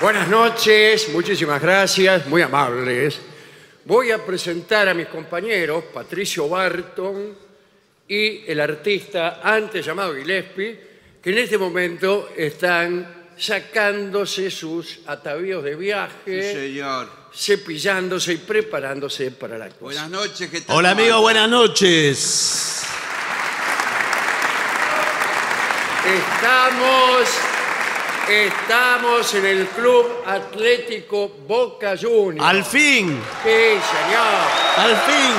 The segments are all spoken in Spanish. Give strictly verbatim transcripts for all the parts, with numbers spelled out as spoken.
Buenas noches, muchísimas gracias, muy amables. Voy a presentar a mis compañeros, Patricio Barton y el artista antes llamado Gillespie, que en este momento están sacándose sus atavíos de viaje, Sí, señor. cepillándose y preparándose para la actuación. Buenas noches, ¿qué tal? Hola amigos, buenas noches. Estamos, estamos en el Club Atlético Boca Juniors. Al fin, Sí, señor. al fin.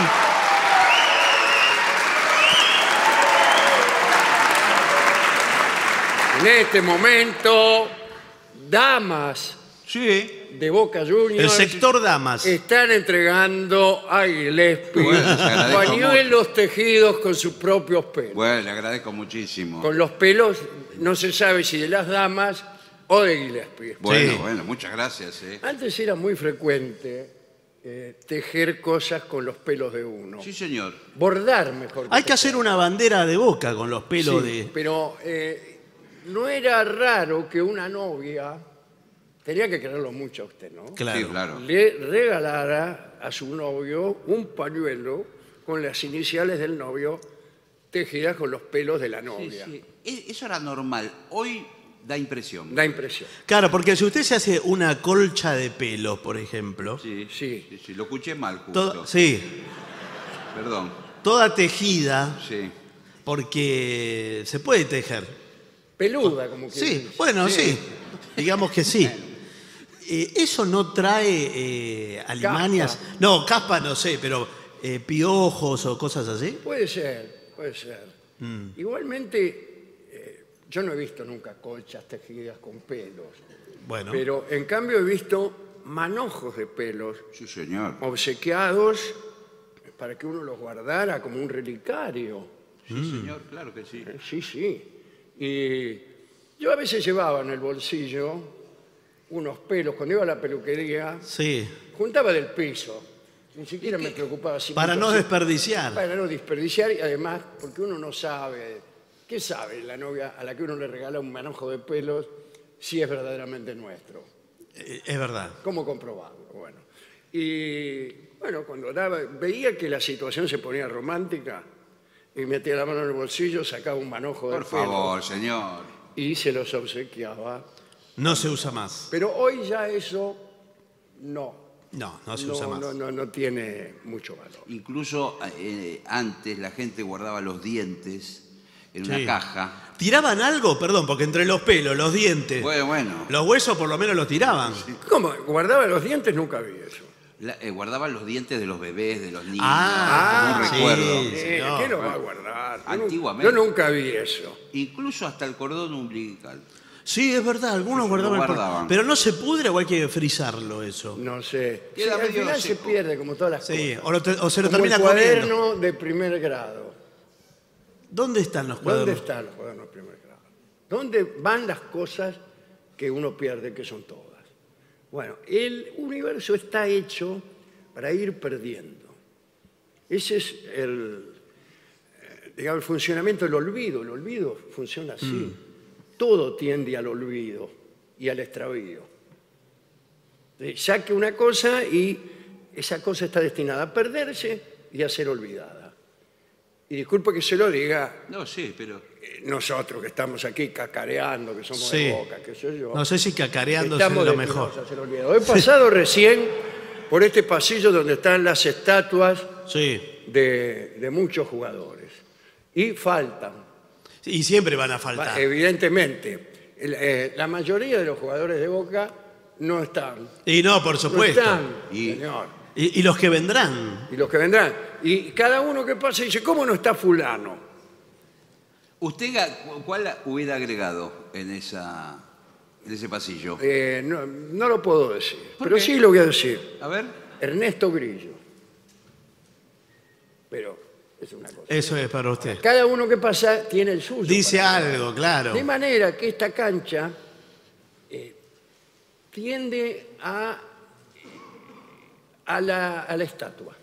En este momento, damas Sí. de Boca Juniors El sector damas. están entregando a Gillespie Bueno, se agradezco pañuelos tejidos con sus propios pelos. Bueno, le agradezco muchísimo. Con los pelos, no se sabe si de las damas o de Gillespie. Bueno, Sí. bueno, muchas gracias. ¿eh? Antes era muy frecuente eh, tejer cosas con los pelos de uno. Sí, señor. Bordar, mejor. Hay que tejer. hacer una bandera de Boca con los pelos Sí, de... pero eh, no era raro que una novia, tenía que quererlo mucho a usted, ¿no? Claro. Sí, claro. Le regalara a su novio un pañuelo con las iniciales del novio tejidas con los pelos de la Sí, novia. sí. E- Eso era normal. Hoy da impresión. Da impresión. Claro, porque si usted se hace una colcha de pelos, por ejemplo, Sí, Sí. sí, sí, lo escuché mal justo. to- sí, Perdón. toda tejida, Sí. porque se puede tejer. Peluda, como que Sí, dice. bueno, Sí. sí, digamos que sí. Eh, ¿Eso no trae eh, alimañas? No, caspa no sé, pero eh, piojos o cosas así. Puede ser, puede ser. Mm. Igualmente, eh, yo no he visto nunca colchas tejidas con pelos, Bueno, pero en cambio he visto manojos de pelos Sí, señor. obsequiados para que uno los guardara como un relicario. Sí, señor, claro que sí. Eh, Sí, sí. Y yo a veces llevaba en el bolsillo unos pelos. Cuando iba a la peluquería, sí, juntaba del piso. Ni siquiera me preocupaba si... para no desperdiciar. Para no desperdiciar y además porque uno no sabe, ¿qué sabe la novia a la que uno le regala un manojo de pelos si es verdaderamente nuestro? Eh, Es verdad. ¿Cómo comprobarlo? Bueno, y bueno, cuando daba, veía que la situación se ponía romántica y metía la mano en el bolsillo, sacaba un manojo de Por pelo favor, señor. y se los obsequiaba. No se usa más. Pero hoy ya eso no. No, no se No, usa más. no, no, no tiene mucho valor. Incluso eh, antes la gente guardaba los dientes en una Sí. caja. ¿Tiraban algo? Perdón, porque entre los pelos, los dientes, Bueno, bueno. los huesos por lo menos los tiraban. ¿Cómo? ¿Guardaba los dientes? Nunca vi eso. La- eh, guardaban los dientes de los bebés, de los niños. Ah, no sí. recuerdo. Sí, Eh, señor. ¿Qué lo va a guardar? Yo nu- Antiguamente. Yo nunca vi eso. Incluso hasta el cordón umbilical. Sí, es verdad, algunos Sí, guardaban, lo el por- guardaban. Pero no se pudre o hay que frizarlo eso. No sé. Sí, Queda al medio final se seco. pierde como todas las Sí, cosas. o, lo te- o se lo Como termina el comiendo. cuaderno de primer grado. ¿Dónde están los ¿Dónde cuadernos? están los cuadernos de primer grado? ¿Dónde van las cosas que uno pierde, que son todas? Bueno, el universo está hecho para ir perdiendo. Ese es el, eh, digamos, el funcionamiento del olvido. El olvido funciona así. Mm. Todo tiende al olvido y al extravío. Eh, Saque una cosa y esa cosa está destinada a perderse y a ser olvidada. Y disculpe que se lo diga No, sí, pero. eh, nosotros que estamos aquí cacareando, que somos Sí. de Boca, qué sé yo. No sé si cacareándose es Estamos lo destinados mejor. a ser olvidados. He pasado recién por este pasillo donde están las estatuas Sí. de, de muchos jugadores. Y faltan. Y siempre van a faltar. Evidentemente, el- eh, la mayoría de los jugadores de Boca no están. Y no, por No supuesto. están, Y- señor. Y, y los que vendrán. Y los que vendrán. Y cada uno que pasa dice, ¿cómo no está fulano? ¿Usted ga- cu- cuál hubiera agregado en, esa, en ese pasillo? Eh, no, no lo puedo decir, ¿Por pero qué? sí lo voy a decir. A ver. Ernesto Grillo. Pero es una cosa. Eso es para usted. Cada uno que pasa tiene el suyo. Dice para- algo, claro. De manera que esta cancha eh, tiende a, a, la, a la estatua.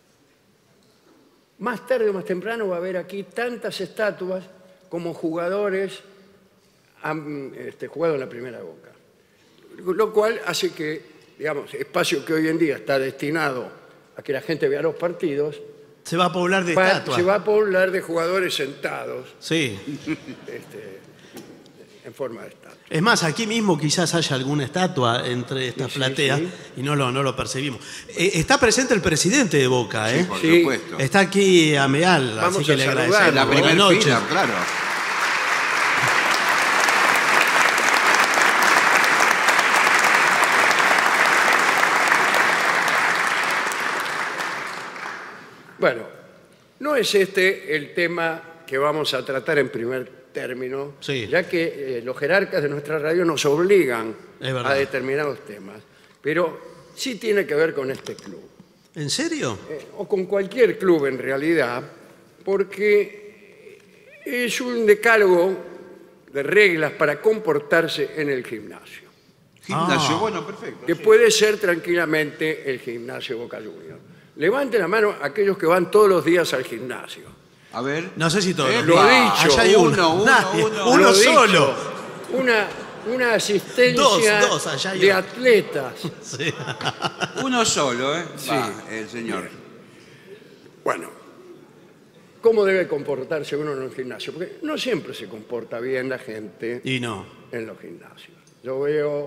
Más tarde o más temprano va a haber aquí tantas estatuas como jugadores han este, jugado en la primera Boca. lo cual hace que, digamos, espacio que hoy en día está destinado a que la gente vea los partidos, Se va a poblar de va- estatuas. se va a poblar de jugadores sentados Sí. este, en forma de estatua. Es más, aquí mismo quizás haya alguna estatua entre estas Sí, sí, plateas sí. y no lo, no lo percibimos. Eh, está presente el presidente de Boca, ¿eh? Por Sí. supuesto. Está aquí Ameal, Vamos así que a le saludarlo. agradecemos. En la Buenas primera noches. fila, claro. Bueno, no es este el tema que vamos a tratar en primer término, Sí. ya que eh, los jerarcas de nuestra radio nos obligan Es verdad. a determinados temas, pero sí tiene que ver con este club, ¿En serio? eh, o con cualquier club en realidad, porque es un decálogo de reglas para comportarse en el gimnasio, Gimnasio, Ah. bueno, perfecto. que sí. puede ser tranquilamente el gimnasio Boca Juniors. Levante la mano aquellos que van todos los días al gimnasio. A ver. No sé si todo. Eh, lo he dicho. Allá hay Uno, uno. uno, Nadie. uno. Uno Lo he solo. dicho. Una, una asistencia Dos, dos, allá hay de otro. atletas. Sí. Uno solo, ¿eh? Sí. Va, el señor. Bueno, ¿cómo debe comportarse uno en un gimnasio? Porque no siempre se comporta bien la gente Y no. en los gimnasios. Yo veo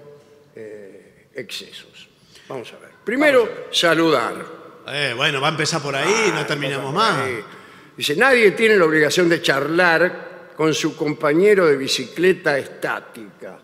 eh, excesos. Vamos a ver. Primero, saludar. Eh, bueno, va a empezar por ahí y no terminamos más. Eh, Dice, nadie tiene la obligación de charlar con su compañero de bicicleta estática.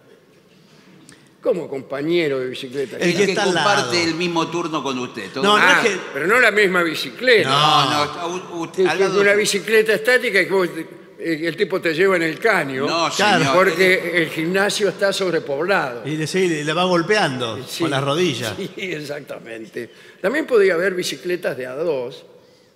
¿Cómo compañero de bicicleta El El que que, está al comparte lado. el mismo turno con usted. todo- No, no Ah, es que- pero no la misma bicicleta. no, no, está u- u- Que- al que lado una de- bicicleta estática y que vos- eh, el tipo te lleva en el caño. No, Claro. señor. Porque el gimnasio está sobrepoblado. Y le, sí, le va golpeando Sí, con las rodillas. Sí, exactamente. También podría haber bicicletas de a dos.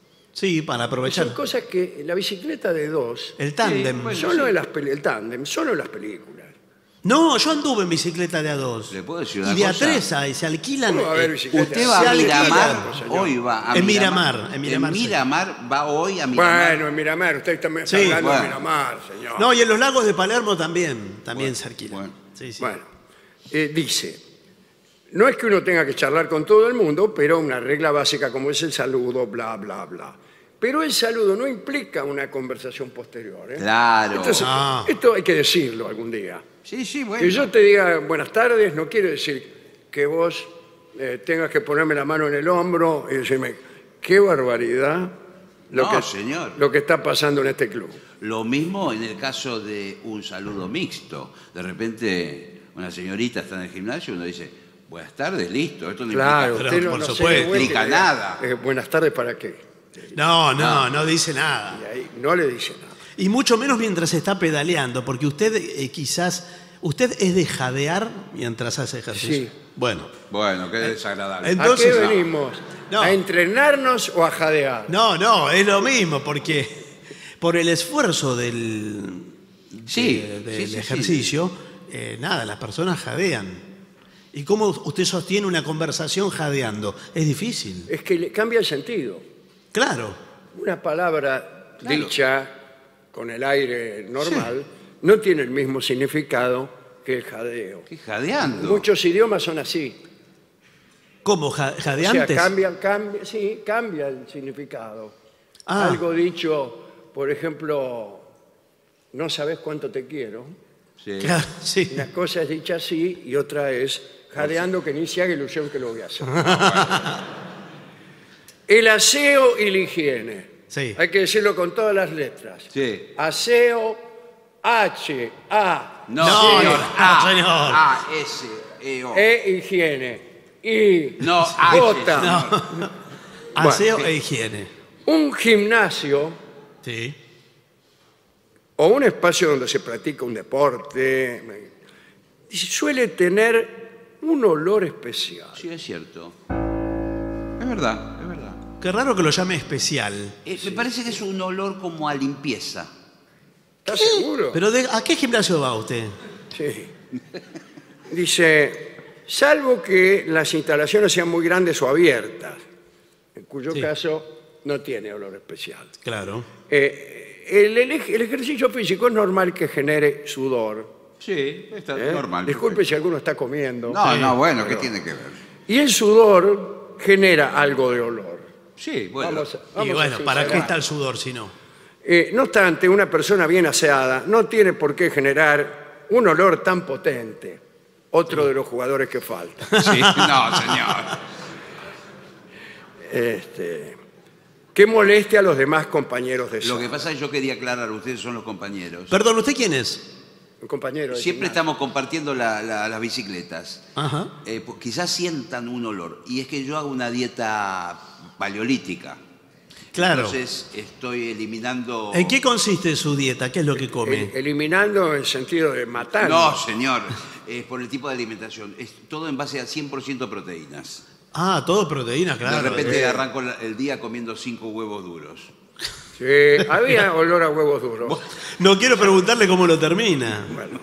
Sí, para aprovechar. Son cosas que la bicicleta de dos, El tándem. Sí, bueno. solo en las peli- el tándem, solo en las películas. No, yo anduve en bicicleta de a dos. ¿Le puedo decir Y una de a cosa? tres hay, se alquilan. ¿Cómo va a haber eh, bicicleta? Usted va Se a alquila, Miramar, señor. hoy va a En Miramar. Miramar, en Miramar, sí. Miramar va hoy a Miramar. Bueno, en Miramar, usted también está Sí, hablando bueno. de Miramar, señor. No, y en los lagos de Palermo también, también se alquilan. bueno. Sí, sí. Bueno, eh, dice, no es que uno tenga que charlar con todo el mundo, pero una regla básica como es el saludo, bla, bla, bla. Pero el saludo no implica una conversación posterior. ¿eh? Claro. Entonces, Ah. esto hay que decirlo algún día. sí, sí, bueno. Que yo te diga buenas tardes no quiere decir que vos eh, tengas que ponerme la mano en el hombro y decirme, qué barbaridad lo, No, que, señor. lo que está pasando en este club. Lo mismo en el caso de un saludo mixto. De repente, una señorita está en el gimnasio y uno dice, buenas tardes, listo. Esto no Claro, implica... Pero, usted no, por no se supuesto. dé vuelta y Explica le diga, nada. eh, buenas tardes, ¿para qué? No, no, no dice nada. Y ahí no le dice nada. Y mucho menos mientras está pedaleando, porque usted eh, quizás, usted es de jadear mientras hace ejercicio. Sí. Bueno, Bueno, qué desagradable. Entonces- ¿A qué no. venimos? No. ¿A entrenarnos o a jadear? no, no, es lo mismo, porque por el esfuerzo del, Sí, de- del sí, sí, sí. ejercicio, eh, nada, las personas jadean. ¿Y cómo usted sostiene una conversación jadeando? Es difícil. Es que le cambia el sentido. Claro. Una palabra Claro. dicha con el aire normal no tiene el mismo significado que el jadeo. ¿Qué jadeando? Muchos idiomas son así. ¿Cómo? ja- O sea, ¿Jadeantes? cambia, cambia, sí, cambia el significado. Ah. Algo dicho, por ejemplo, no sabes cuánto te quiero. Sí. Claro, sí. Una cosa es dicha así y otra es jadeando que ni se haga ilusión que lo voy a hacer. El aseo y la higiene. Sí. Hay que decirlo con todas las letras. Sí. Aseo, H, A, No, No, señor. no, A, señor. A, S, E, O. E, higiene. I, No, J. H, No. Aseo sí. e higiene. Un gimnasio Sí. o un espacio donde se practica un deporte dice, suele tener un olor especial. Sí, es cierto. Es verdad, es verdad. Qué raro que lo llame especial. Eh, Me parece que es un olor como a limpieza. ¿Estás seguro? Pero de- ¿a qué gimnasio va usted? Sí. Dice, salvo que las instalaciones sean muy grandes o abiertas, en cuyo Sí. caso no tiene olor especial. Claro. Eh, el, el ej- el ejercicio físico es normal que genere sudor. Sí, está ¿eh? normal. Disculpe si alguno está comiendo. No, Sí, no, bueno, ¿qué pero- tiene que ver? Y el sudor genera algo de olor. Sí, bueno. Vamos a- Y vamos a bueno, ¿para qué sincerar. está el sudor si no? Eh, no obstante, una persona bien aseada no tiene por qué generar un olor tan potente. Otro de los jugadores que falta. Sí, no, señor. Este, que moleste a los demás compañeros de Lo que sala. pasa es que yo quería aclarar, ustedes son los compañeros. Perdón, ¿usted quién es? Un compañero de Siempre gimnasio. estamos compartiendo la- la- las bicicletas. Ajá. Eh, pues quizás sientan un olor. Y es que yo hago una dieta paleolítica. Claro. Entonces estoy eliminando... ¿En qué consiste su dieta? ¿Qué es lo que El- come? eliminando en sentido de matar. No, señor. Es por el tipo de alimentación. Es todo en base a cien por ciento proteínas. Ah, todo proteína, claro. de repente eh. arranco la- el día comiendo cinco huevos duros. Sí, había olor a huevos duros. No quiero preguntarle cómo lo termina.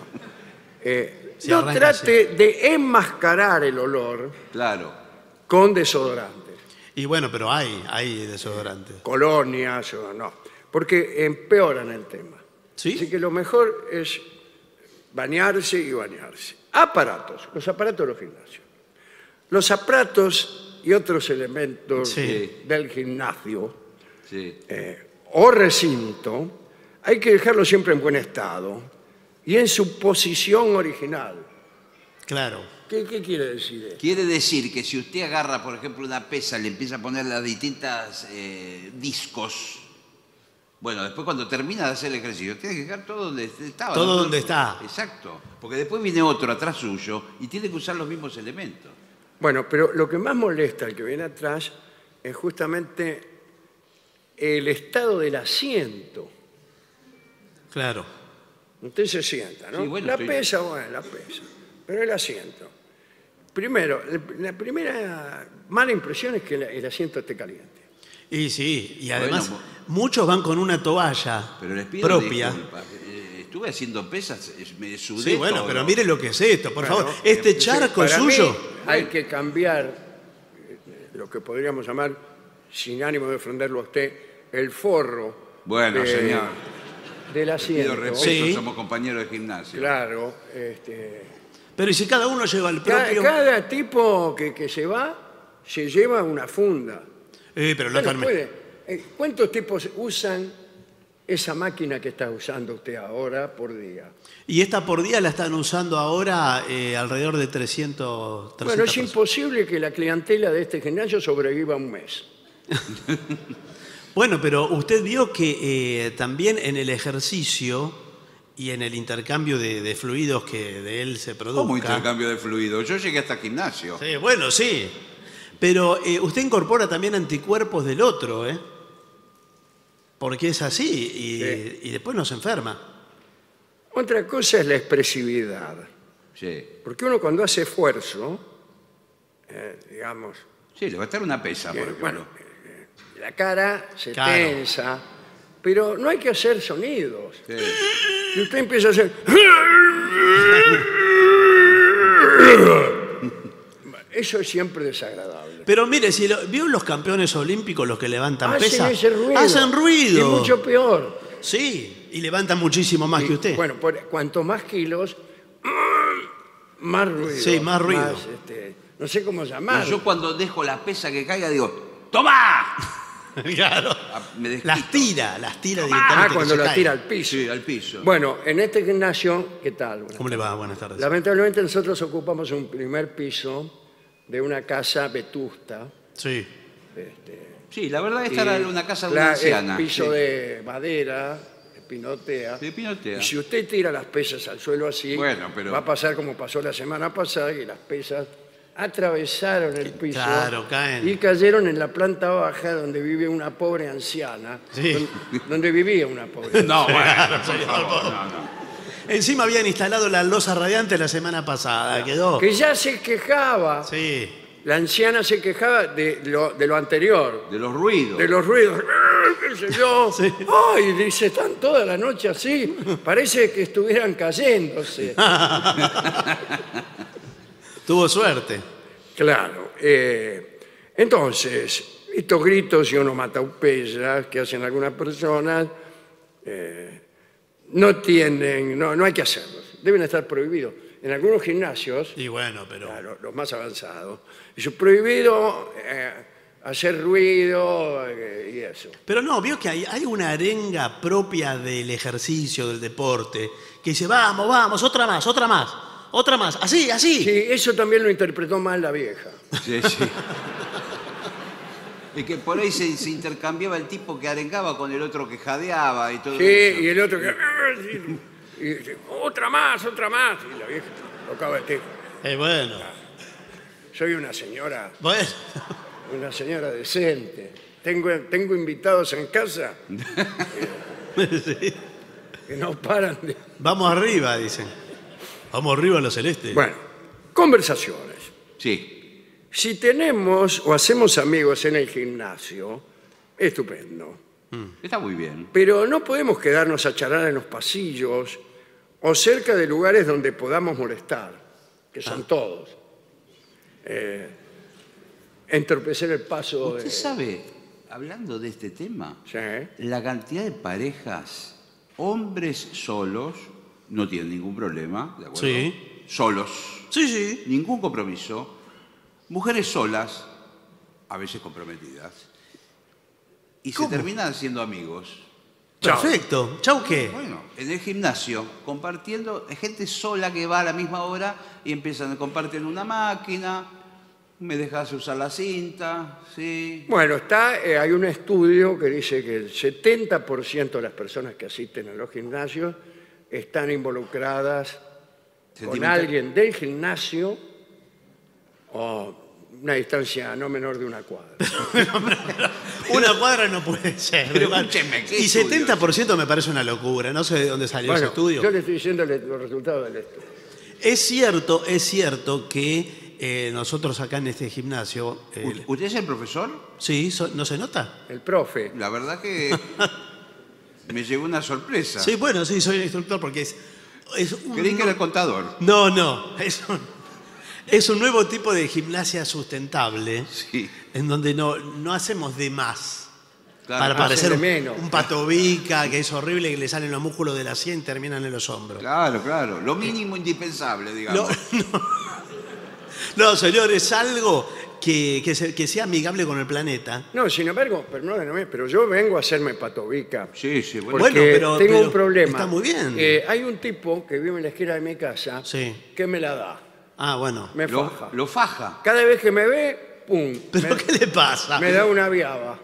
Eh, Si no arranca trate de enmascarar el olor Claro. con desodorantes, Y bueno, pero hay, hay desodorantes. colonias o no, porque empeoran el tema. ¿Sí? Así que lo mejor es bañarse y bañarse. Aparatos, los aparatos de los gimnasios. Los aparatos y otros elementos Sí. del gimnasio Sí. eh, o recinto, hay que dejarlo siempre en buen estado y en su posición original. Claro. ¿Qué, qué quiere decir esto? Quiere decir que si usted agarra, por ejemplo, una pesa, le empieza a poner las distintas eh, discos. Bueno, después cuando termina de hacer el ejercicio, tiene que dejar todo donde estaba. Todo ¿no? donde está. Exacto. Porque después viene otro atrás suyo y tiene que usar los mismos elementos. Bueno, pero lo que más molesta al que viene atrás es justamente el estado del asiento. Claro. Usted se sienta, ¿no? Sí, bueno, la estoy- pesa, bueno, la pesa. Pero el asiento. Primero, el- la primera mala impresión es que la- el asiento esté caliente. Y sí, y además Bueno, muchos van con una toalla Pero les pido propia. disculpas. Eh, estuve haciendo pesas, es- me sudé Sí, bueno, todo. pero mire lo que es esto, por Bueno, favor. Este eh, charco para mí suyo. hay que cambiar eh, lo que podríamos llamar, sin ánimo de ofenderlo a usted, el forro Bueno, de- señor. del Pido asiento. respeto, Sí. somos compañeros de gimnasio. Claro, este, Pero ¿y si cada uno lleva el ca- propio? cada tipo que, que se va se lleva una funda. Eh, pero la Bueno, Carmen. puede. Eh, ¿Cuántos tipos usan esa máquina que está usando usted ahora por día? Y esta por día la están usando ahora eh, alrededor de trescientos, Bueno, trescientas es personas. imposible que la clientela de este gimnasio sobreviva un mes. Bueno, pero usted vio que eh, también en el ejercicio y en el intercambio de, de fluidos que de él se produzca. ¿Cómo intercambio de fluido? Yo llegué hasta el gimnasio. Sí, bueno, sí. Pero eh, usted incorpora también anticuerpos del otro, ¿eh? Porque es así y, Sí. y después no se enferma. Otra cosa es la expresividad. Sí. Porque uno cuando hace esfuerzo, eh, digamos, Sí, levantar una pesa, por que, ejemplo. bueno, eh, la cara se Claro. tensa, pero no hay que hacer sonidos. Sí. Si usted empieza a hacer... Eso es siempre desagradable. Pero mire, si lo, ¿vio los campeones olímpicos, los que levantan Hacen pesas? ese ruido. Hacen ruido. Y mucho peor. Sí, y levantan muchísimo más Y, que usted. Bueno, por- cuanto más kilos, más ruido. Sí, más ruido. este, no sé cómo Y llamarlo. yo cuando dejo la pesa que caiga digo, ¡toma! Claro. Ah, me desquito. Las tira, las tira Ah, directamente. que cuando se la caen. tira al piso. Sí, al piso. Bueno, en este gimnasio, ¿qué tal? Buenas ¿Cómo le va? Buenas tardes. Lamentablemente nosotros ocupamos un primer piso de una casa vetusta. Sí. Sí, la verdad esta era una casa de La- una anciana. Es piso Sí. de madera, de pinotea. De pinotea. Y si usted tira las pesas al suelo así, Bueno, pero- va a pasar como pasó la semana pasada, que las pesas atravesaron el piso Claro, caen. y cayeron en la planta baja donde vive una pobre anciana. Sí. Donde, donde vivía una pobre anciana. No, bueno, por favor, no, no. Encima habían instalado la losa radiante la semana pasada. Quedó. Que ya se quejaba, Sí. la anciana se quejaba de lo, de lo anterior. De los ruidos. De los ruidos. ¿Qué sé yo? Sí. Ay, dice, están toda la noche así. Parece que estuvieran cayéndose. Tuvo suerte. Claro. eh, entonces, estos gritos y onomatopeyas que hacen algunas personas eh, no tienen, no, no hay que hacerlos. deben estar prohibidos. En algunos gimnasios, Y bueno, pero... claro, los más avanzados, es prohibido eh, hacer ruido eh, y eso. Pero no, vio que hay, hay una arenga propia del ejercicio, del deporte, que dice, vamos, vamos, otra más, otra más, otra más, así, así. Sí, eso también lo interpretó mal la vieja. Sí, sí. Y que por ahí se, se intercambiaba el tipo que arengaba con el otro que jadeaba y todo Sí, eso. y el otro que... Y, y, otra más, otra más. Y la vieja tocaba el tema. Eh, bueno, Soy una señora, bueno, una señora decente. Tengo, tengo invitados en casa sí. que no paran de... Vamos arriba, dicen. Vamos arriba a los celestes. Bueno, conversaciones. Sí. Si tenemos o hacemos amigos en el gimnasio, estupendo. Está muy bien. Pero no podemos quedarnos a charlar en los pasillos o cerca de lugares donde podamos molestar, que son Ah. todos. Eh, entorpecer el paso Usted de... sabe, hablando de este tema, Sí. la cantidad de parejas, hombres solos, no tienen ningún problema, ¿de acuerdo? Sí. Solos, Sí, sí. ningún compromiso. Mujeres solas, a veces comprometidas, y ¿Cómo? se terminan siendo amigos. Chao. Perfecto. ¿Chau qué? Bueno, en el gimnasio, compartiendo, hay gente sola que va a la misma hora y empiezan a compartir una máquina, me dejas usar la cinta, sí. Bueno, está, eh, hay un estudio que dice que el setenta por ciento de las personas que asisten a los gimnasios están involucradas con Sentimental. alguien del gimnasio o una distancia no menor de una cuadra. Una cuadra no puede ser. Pero ¿verdad? escúcheme, ¿qué Y estudio? setenta por ciento me parece una locura. No sé de dónde salió ese Bueno, estudio. yo le estoy diciendo le- los resultados del estudio. Es cierto, es cierto que eh, nosotros acá en este gimnasio... eh, ¿U- ¿Usted es el profesor? sí, so- ¿no se nota? El profe. La verdad que me llegó una sorpresa. Sí, bueno, sí, soy el instructor porque es... es un, Creí que era el contador. No, no, es un, es un nuevo tipo de gimnasia sustentable Sí. en donde no, no hacemos de más. Claro. Para parecer de un, menos. un patobica, que es horrible, que le salen los músculos de la sien y terminan en los hombros. Claro, claro. Lo mínimo indispensable, No, digamos. no. No, señor, es algo que, que, se- que sea amigable con el planeta. No, sin embargo, perdónenme, pero yo vengo a hacerme patobica. Sí, sí, bueno. Porque Bueno, pero- tengo pero un problema. está muy bien. Eh, hay un tipo que vive en la esquina de mi casa Sí. que me la da, Ah, bueno. me Lo, faja. lo faja. Cada vez que me ve, pum, ¿Pero me, qué le pasa? me da una viaba.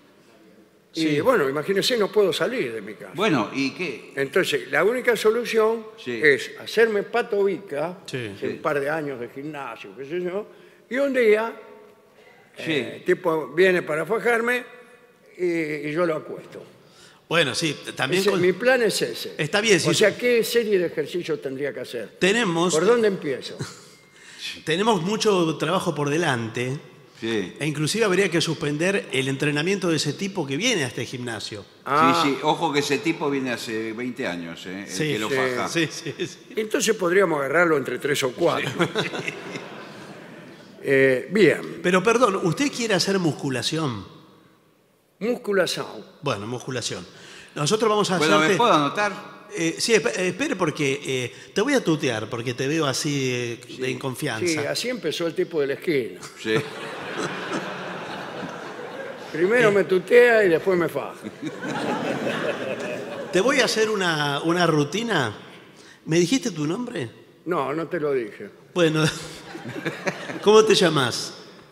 Y Sí. bueno, imagínense, no puedo salir de mi casa. Bueno, ¿y qué? Entonces, la única solución Sí. es hacerme patobica, Sí. hacer Sí. un par de años de gimnasio, qué sé yo, y un día Sí. el tipo viene para fajarme y, y yo lo acuesto. Bueno, sí, también Ese- con- mi plan es ese. Está bien, si O su- sea, ¿qué serie de ejercicios tendría que hacer? tenemos, ¿Por dónde empiezo? tenemos mucho trabajo por delante Sí. e inclusive habría que suspender el entrenamiento de ese tipo que viene a este gimnasio. Ah, Sí, sí. Ojo que ese tipo viene hace veinte años, ¿eh? El Sí, que lo sí, faja. Sí, sí, sí. Entonces podríamos agarrarlo entre tres o cuatro. Eh, bien, Pero perdón, ¿usted quiere hacer musculación? musculación. Bueno, musculación. Nosotros vamos a Bueno, ¿me hacerte... puedo anotar? Eh, sí, esp- eh, espere porque eh, te voy a tutear porque te veo así eh, de Sí, inconfianza. así empezó el tipo de la esquina. Sí. Primero me tutea y después me faja. Te voy a hacer una, una rutina. ¿Me dijiste tu nombre? No, no te lo dije. Bueno, ¿cómo te llamas?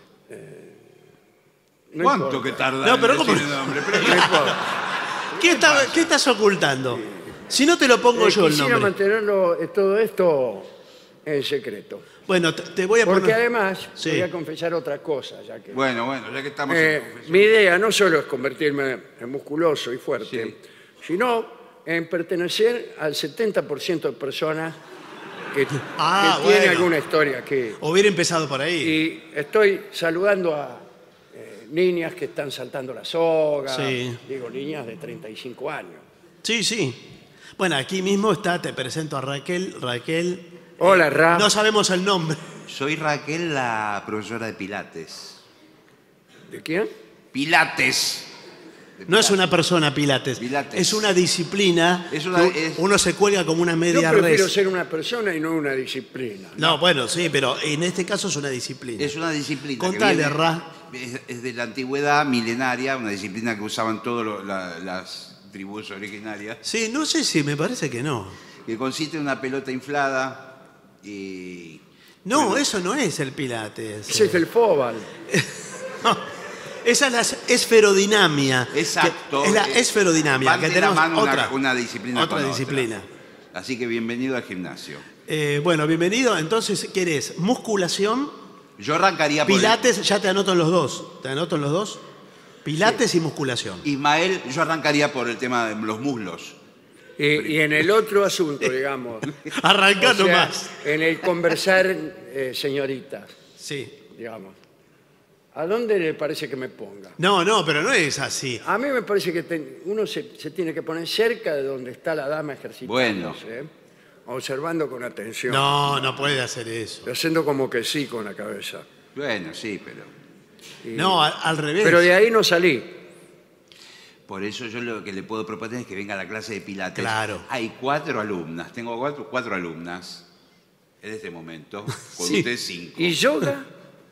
No ¿Cuánto importa. que tarda No, en pero ¿cómo? decir el nombre? Pero- No importa. ¿Qué, está- qué estás ocultando? Si no te lo pongo Eh, yo el quisiera nombre. mantenerlo eh, todo esto en secreto. Bueno, te, te voy a Porque poner... además Sí. voy a confesar otra cosa, ya que Bueno, bueno, ya que estamos eh, en confesión. mi idea no solo es convertirme en musculoso y fuerte, Sí. sino en pertenecer al setenta por ciento de personas que, Ah, que tiene bueno. alguna historia aquí. Hubiera empezado por ahí. Y estoy saludando a eh, niñas que están saltando la soga, Sí. digo, niñas de treinta y cinco años. Sí, sí. Bueno, aquí mismo está, te presento a Raquel. Raquel. Hola, Ra. No sabemos el nombre. Soy Raquel, la profesora de Pilates. ¿De quién? Pilates. No es una persona Pilates. Pilates. Es una disciplina. Es una- que es- Uno se cuelga como una Yo media prefiero res. ser una persona y no una disciplina. No, bueno, sí, pero en este caso es una disciplina. Es una disciplina que Contale, viene- Ra. es, es de la antigüedad milenaria, una disciplina que usaban todas las tribus originarias, Sí, no sé si me parece que no. que consiste en una pelota inflada y... No, Bueno. eso no es el Pilates. Ese es el fóbal. No, esa es la esferodinamia. Exacto. que- es la eh, esferodinamia, van que de la tenemos mano una- otra, una, disciplina otra con disciplina. Así que bienvenido al gimnasio. Eh, bueno, bienvenido. Entonces, ¿querés musculación? Yo arrancaría por... el- Pilates, ya te anoto en los dos. ¿Te anoto en los dos? Pilates y musculación. Ismael, yo arrancaría por el tema de los muslos. Y, y en el otro asunto, digamos. Arrancá o sea, nomás. en el conversar, eh, señoritas, Sí. digamos. ¿A dónde le parece que me ponga? No, no, pero no es así. A mí me parece que te- uno se, se tiene que poner cerca de donde está la dama ejercitándose, ¿eh? Observando con atención. No, no puede hacer eso. Y haciendo como que sí con la cabeza. Bueno, sí, pero... Y- No, al, al revés. Pero de ahí no salí. Por eso yo lo que le puedo proponer es que venga a la clase de Pilates. Claro. Hay cuatro alumnas, tengo cuatro, cuatro alumnas en este momento, con Sí. usted cinco. ¿Y yoga?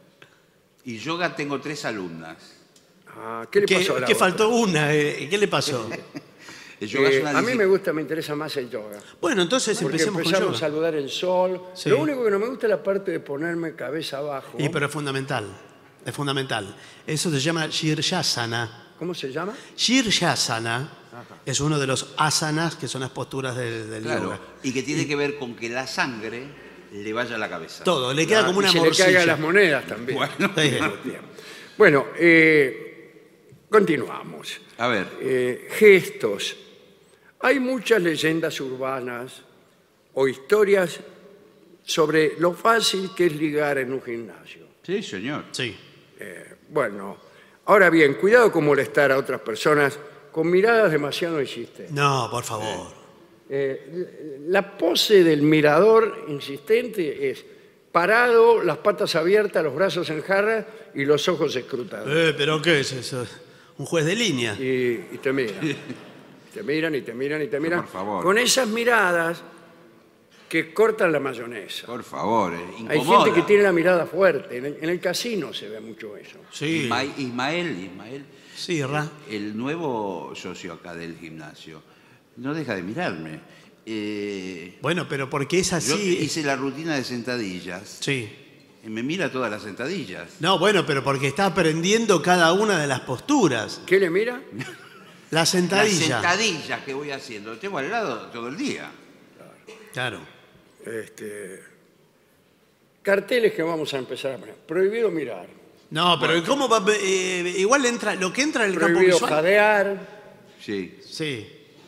Y yoga tengo tres alumnas. Ah, ¿Qué le que, pasó a la que otra? faltó una. eh, ¿Qué le pasó? El yoga Eh, es una a mí disci- me gusta, me interesa más el yoga. Bueno, entonces Porque empecemos con empezamos yoga. a saludar el sol. Sí. Lo único que no me gusta es la parte de ponerme cabeza abajo. Y pero es fundamental. Es fundamental. Eso se llama Shirshasana. ¿Cómo se llama? Shirshasana es uno de los asanas que son las posturas del, del Claro, yoga. y que tiene que ver con que la sangre le vaya a la cabeza. Todo, le queda Ah, como una y se le morcilla. caigan las monedas también. Bueno, Sí. Bien. Bueno, eh, continuamos. a ver, Eh, gestos. Hay muchas leyendas urbanas o historias sobre lo fácil que es ligar en un gimnasio. sí, señor. Sí. Bueno, ahora bien, cuidado con molestar a otras personas con miradas demasiado insistentes. No, por favor. Eh, la pose del mirador insistente es parado, las patas abiertas, los brazos en jarra y los ojos escrutados. Eh, ¿Pero qué es eso? ¿Un juez de línea? Y, y te miran. Te miran y te miran y te miran. por favor. Con esas miradas que cortan la mayonesa. Por favor, eh, Hay incomoda. gente que tiene la mirada fuerte. En el, en el casino se ve mucho eso. Sí. Isma- Ismael, Ismael, Sí, Ra. el nuevo socio acá del gimnasio, no deja de mirarme. Eh, Bueno, pero porque es yo así. hice la rutina de sentadillas Sí. y me mira todas las sentadillas. No, bueno, pero porque está aprendiendo cada una de las posturas. ¿Qué le mira? La Las sentadilla. sentadillas que voy haciendo, tengo al lado todo el día. Claro. Este, carteles que vamos a empezar a poner. Prohibido mirar. No, pero ¿cómo va? eh, igual entra, lo que entra en el campo Prohibido visual. jadear. Sí. Sí.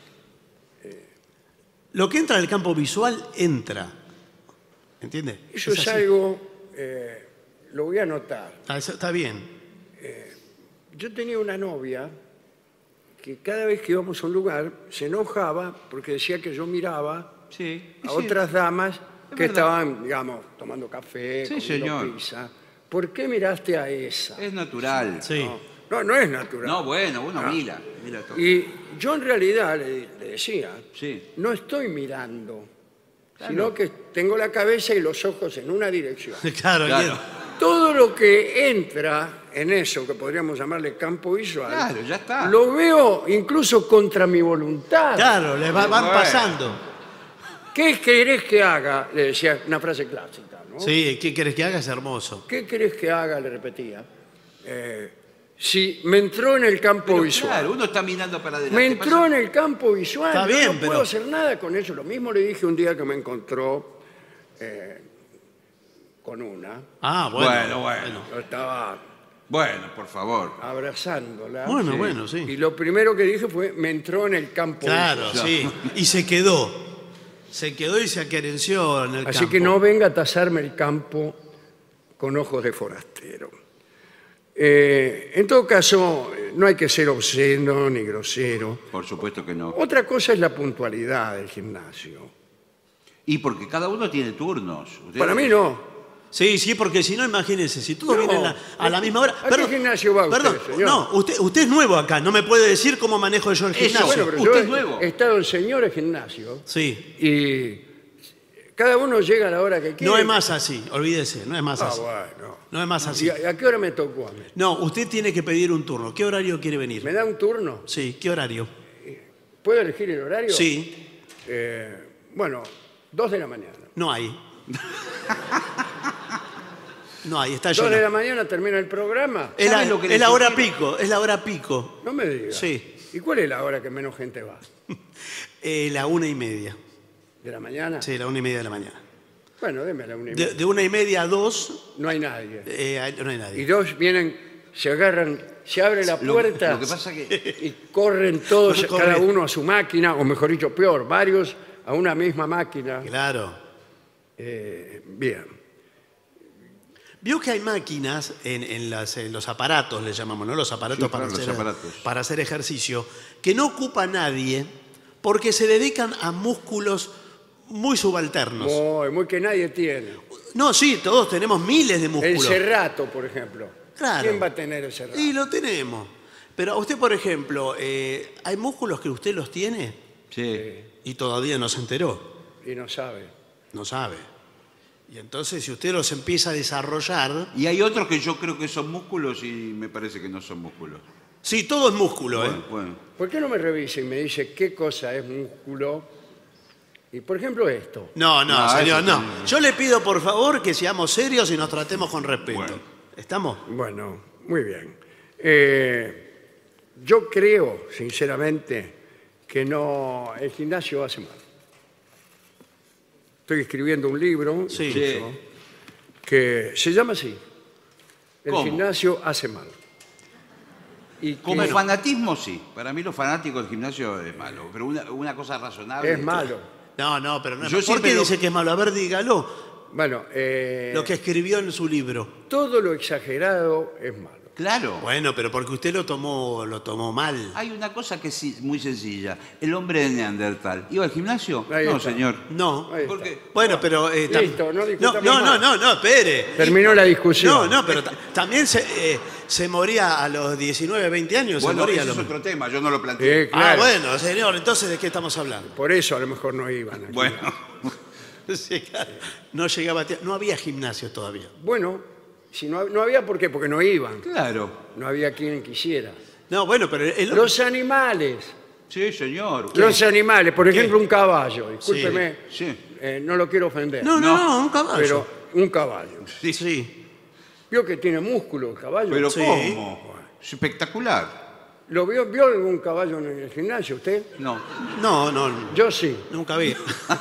Lo que entra en el campo visual entra. ¿Entiende? Eso es, así. algo, eh, lo voy a anotar. Ah, eso está bien. Yo tenía una novia que cada vez que íbamos a un lugar se enojaba porque decía que yo miraba Sí. a otras damas que verdad. estaban, digamos, tomando café, Sí, comiendo señor. pizza. ¿Por qué miraste a esa? Es natural. Sí. No, no, no es natural. No, bueno, uno Ah. mira, mira todo. Y yo en realidad le, le decía, Sí. no estoy mirando, Claro. sino que tengo la cabeza y los ojos en una dirección. Claro, Claro. bien. Todo lo que entra en eso que podríamos llamarle campo visual, Claro, ya está. lo veo incluso contra mi voluntad. Claro, le va- van Bueno. pasando. ¿Qué querés que haga? Le decía una frase clásica, ¿no? Sí, ¿qué querés que haga? Es hermoso. ¿Qué querés que haga? Le repetía. Eh, si me entró en el campo Pero, visual. claro, uno está mirando para adelante. Me entró pasa- en el campo visual. Está yo bien, no puedo pero- hacer nada con eso. Lo mismo le dije un día que me encontró eh, con una. Ah, bueno. Bueno, bueno. Yo estaba Bueno, por favor. abrazándola. Bueno, Sí. bueno, sí. Y lo primero que dije fue, me entró en el campo Claro, visual. sí. Y se quedó. Se quedó y se acerenció en el Así campo. que no venga a tasarme el campo con ojos de forastero. Eh, en todo caso, eh, no hay que ser obsceno ni grosero. Por supuesto que no. Otra cosa es la puntualidad del gimnasio. Y porque cada uno tiene turnos. Usted- Para mí no. Sí, sí, porque si no, imagínense, si todos No. vienen a, a la misma hora. ¿A qué gimnasio va usted, perdón, señor? no, usted, usted es nuevo acá, no me puede decir cómo manejo yo el Eso, gimnasio. Bueno, pero Usted yo es nuevo. he estado en señores gimnasios Sí, y cada uno llega a la hora que quiere. no es más así, olvídese, no es más Ah, así. bueno. No es más así. ¿Y a, a qué hora me tocó a mí? No, usted tiene que pedir un turno. ¿Qué horario quiere venir? ¿Me da un turno? Sí, ¿qué horario? ¿Puedo elegir el horario? Sí, Eh, bueno, dos de la mañana. no hay. No hay, está Dos de lleno. la mañana termina el programa. Es la, ¿Sabe lo que es le la hora sugiero? pico, es la hora pico. No me digas. Sí. ¿Y cuál es la hora que menos gente va? Eh, la una y media. ¿De la mañana? Sí, la una y media de la mañana. Bueno, déme la una y media. De, de una y media a dos, No hay nadie. eh, hay- no hay Y nadie. dos vienen, se agarran, se abre la Lo, puerta lo que pasa que y corren todos, Corre. cada uno a su máquina, o mejor dicho, peor, varios a una misma máquina. Claro. Eh, bien. Vio que hay máquinas en, en las- en los aparatos, le llamamos, ¿no? Los aparatos, Sí, para, claro, los hacer, aparatos. para hacer ejercicio, que no ocupa nadie porque se dedican a músculos muy subalternos. Muy, muy que nadie tiene. No, sí, todos tenemos miles de El músculos. cerrato, por ejemplo. Claro. ¿Quién va a tener el cerrato? Y lo tenemos. Pero a usted, por ejemplo, eh, ¿hay músculos que usted los tiene sí. y todavía no se enteró? Y no sabe. No sabe. Y entonces, si usted los empieza a desarrollar... Y hay otros que yo creo que son músculos y me parece que no son músculos. Sí, todo es músculo, ¿eh? Bueno, bueno. ¿Por qué no me revisa y me dice qué cosa es músculo? Y por ejemplo esto. No, no, No, señor, eso no. sí. Yo le pido, por favor, que seamos serios y nos tratemos con respeto. Bueno. ¿Estamos? Bueno, muy bien. Eh, yo creo, sinceramente, que no, el gimnasio hace mal. Estoy escribiendo un libro Sí. incluso, que se llama así. El ¿Cómo? gimnasio hace mal. Y Como que fanatismo, sí. Para mí los fanáticos del gimnasio es malo. Pero una, una cosa razonable. es malo. No, no, pero no es Yo malo. ¿Por siempre qué lo- dice que es malo? A ver, dígalo. Bueno, eh, Lo que escribió en su libro. todo lo exagerado es malo. Claro. Bueno, pero porque usted lo tomó, lo tomó mal. Hay una cosa que es muy sencilla. El hombre de Neandertal. ¿Iba al gimnasio? Ahí no, está. señor. No. Ahí ¿Por está. qué? Bueno, pero... eh, tam- Listo, no no, discutamos no, no, más. no, no, espere. Terminó la discusión. No, no, pero ta- también se, eh, se moría a los diecinueve, veinte años. se Bueno, moría ese el es hombre. otro tema. Yo no lo planteé. Eh, claro. Ah, bueno, señor, entonces ¿de qué estamos hablando? Por eso a lo mejor no iban. aquí. Bueno. Sí, claro. No llegaba a tie- no había gimnasios todavía. Bueno, si no, no había por qué, porque no iban. Claro. No había quien quisiera. No, bueno, pero el, Los animales. Sí, señor. Los animales, por ejemplo, un caballo. Discúlpeme, Sí. eh, no lo quiero ofender. no, no, No. no, un caballo. Pero un caballo. Sí. Sí. ¿Vio que tiene músculo el caballo? Pero Sí. ¿cómo? Es espectacular. ¿Lo vio, vio algún caballo en el gimnasio usted? No. No, no, Yo sí, nunca vi.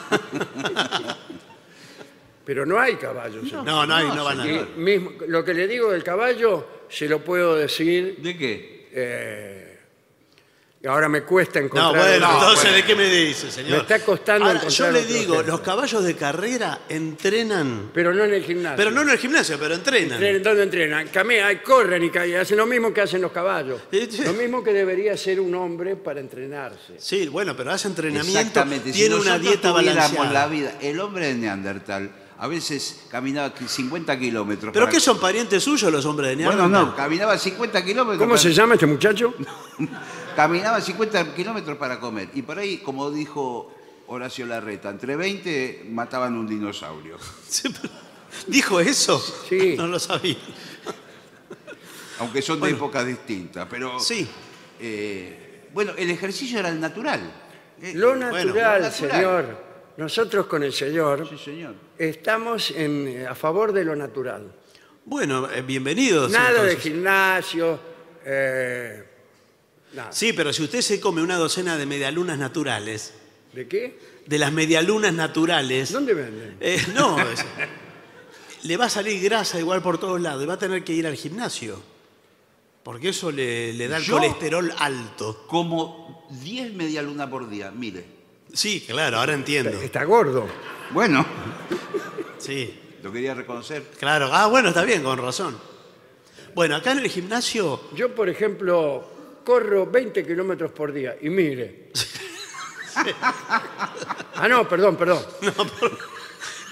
pero no hay caballos. en- No, no, hay, no van a Y ver. mismo, lo que le digo del caballo, se lo puedo decir. ¿De qué? eh, y ahora me cuesta No, encontrar. bueno, No, entonces, bueno. ¿de qué me dice, señor? Me está costando Ahora, encontrar yo le otro digo, ejemplo. los caballos de carrera entrenan, Pero no en el gimnasio. pero no en el gimnasio, pero entrenan. Entrenan, ¿dónde entrenan? Caminan, corren y ca- y hacen lo mismo que hacen los caballos. Sí, sí. Lo mismo que debería hacer un hombre para entrenarse. Sí, bueno, pero hace entrenamiento, Exactamente. Si tiene una nosotros dieta tuviéramos balanceada. la vida, el hombre de Neandertal a veces caminaba cincuenta kilómetros. ¿Pero para- qué son parientes suyos los hombres de Bueno, Neandertal? no, caminaba cincuenta kilómetros. ¿Cómo para- se llama este muchacho? Caminaba cincuenta kilómetros para comer. Y por ahí, como dijo Horacio Larreta, entre veinte mataban un dinosaurio. Sí, pero- ¿Dijo eso? Sí. No lo sabía. Aunque son de épocas distintas. Pero, Sí. eh, bueno, el ejercicio era el natural. Eh, Lo bueno, natural, lo natural. señor. Nosotros con el señor Sí, señor. estamos en- eh, a favor de lo natural. Bueno, eh, bienvenidos. Nada de entonces. gimnasio. eh, nada. Sí, pero si usted se come una docena de medialunas naturales, ¿De qué? de las medialunas naturales, ¿Dónde venden? eh, no, es- le va a salir grasa igual por todos lados y va a tener que ir al gimnasio. Porque eso le, le da el ¿Yo? colesterol alto. Como diez media luna por día, mire. Sí, claro, ahora entiendo. Está gordo. Bueno, Sí, lo quería reconocer. claro. Ah, bueno, está bien, con razón. Bueno, acá en el gimnasio, Yo, por ejemplo, corro veinte kilómetros por día y mire. Ah, no, perdón, perdón.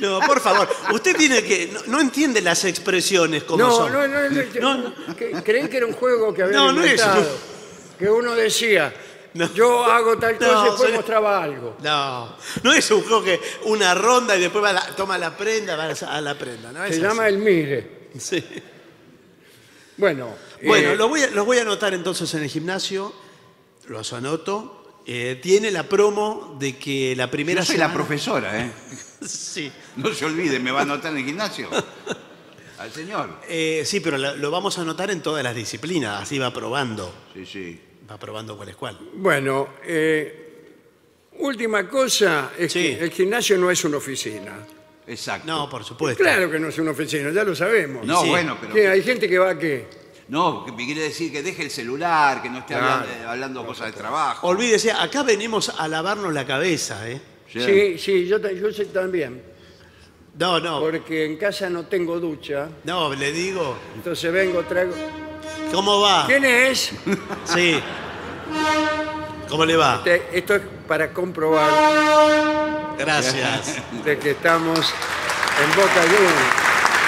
No, por favor, usted tiene que... No, no entiende las expresiones como No, son. no, no, no, No, no. que- creí que era un juego que había No, no es inventado. un- Que uno decía, No. yo hago tal cosa No, y después soy- mostraba algo. No, no es un juego que una ronda y después va a la- toma la prenda, va a la prenda. ¿no? Es Se así. llama el mire. Sí. Bueno, Bueno, eh, lo voy, a, los voy a anotar entonces en el gimnasio, los anoto. Eh, tiene la promo de que la primera Yo soy semana... la profesora, ¿eh? Sí. No se olvide, me va a anotar en el gimnasio. Al señor. Eh, sí, pero la- lo vamos a anotar en todas las disciplinas, así va probando. Sí, sí. Va probando cuál es cuál. bueno eh, última cosa es Sí. que el gimnasio no es una oficina. Exacto. No, por supuesto. Claro que no es una oficina, ya lo sabemos. No, Sí. bueno, pero... Que hay gente que va a qué. No, que me quiere decir que deje el celular, que no esté Claro. hablando, hablando cosas de trabajo. Olvídese, acá venimos a lavarnos la cabeza, ¿eh? Sí, sí, yo, ta- yo sé también. No, no, Porque en casa no tengo ducha, no, le digo. entonces vengo, traigo... ¿Cómo va? ¿Quién es? Sí. ¿Cómo le va? Te- Esto es para comprobar Gracias. de que estamos en Boca Juniors.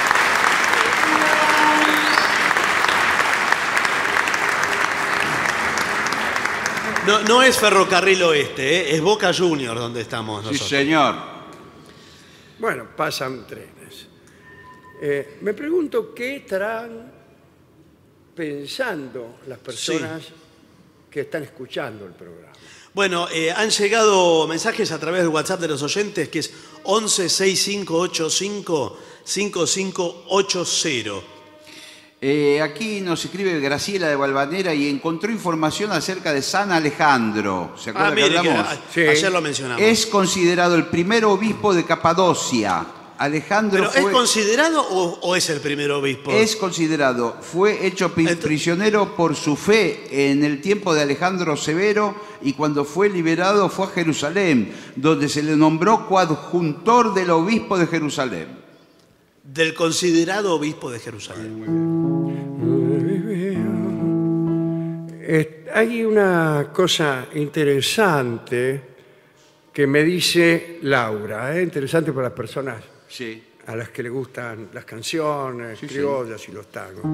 No, no es Ferrocarril Oeste, ¿eh? Es Boca Juniors donde estamos Sí, nosotros. señor. Bueno, pasan trenes. Eh, me pregunto qué estarán pensando las personas que están escuchando el programa. Bueno, eh, han llegado mensajes a través del WhatsApp de los oyentes, que es once sesenta y cinco ochenta y cinco cincuenta y cinco ochenta. Eh, aquí nos escribe Graciela de Valvanera y encontró información acerca de San Alejandro. ¿Se acuerda Ah, que mire, que hablamos? a- Sí. ayer lo mencionamos. Es considerado el primer obispo de Capadocia. Alejandro ¿Pero fue... es considerado o, o es el primer obispo? Es considerado, fue hecho pri- Ent- prisionero por su fe en el tiempo de Alejandro Severo y cuando fue liberado fue a Jerusalén, donde se le nombró coadjuntor del obispo de Jerusalén. Del considerado obispo de Jerusalén. Eh, hay una cosa interesante que me dice Laura, ¿eh? Interesante para las personas Sí. a las que le gustan las canciones Sí, sí. criollas y los tangos.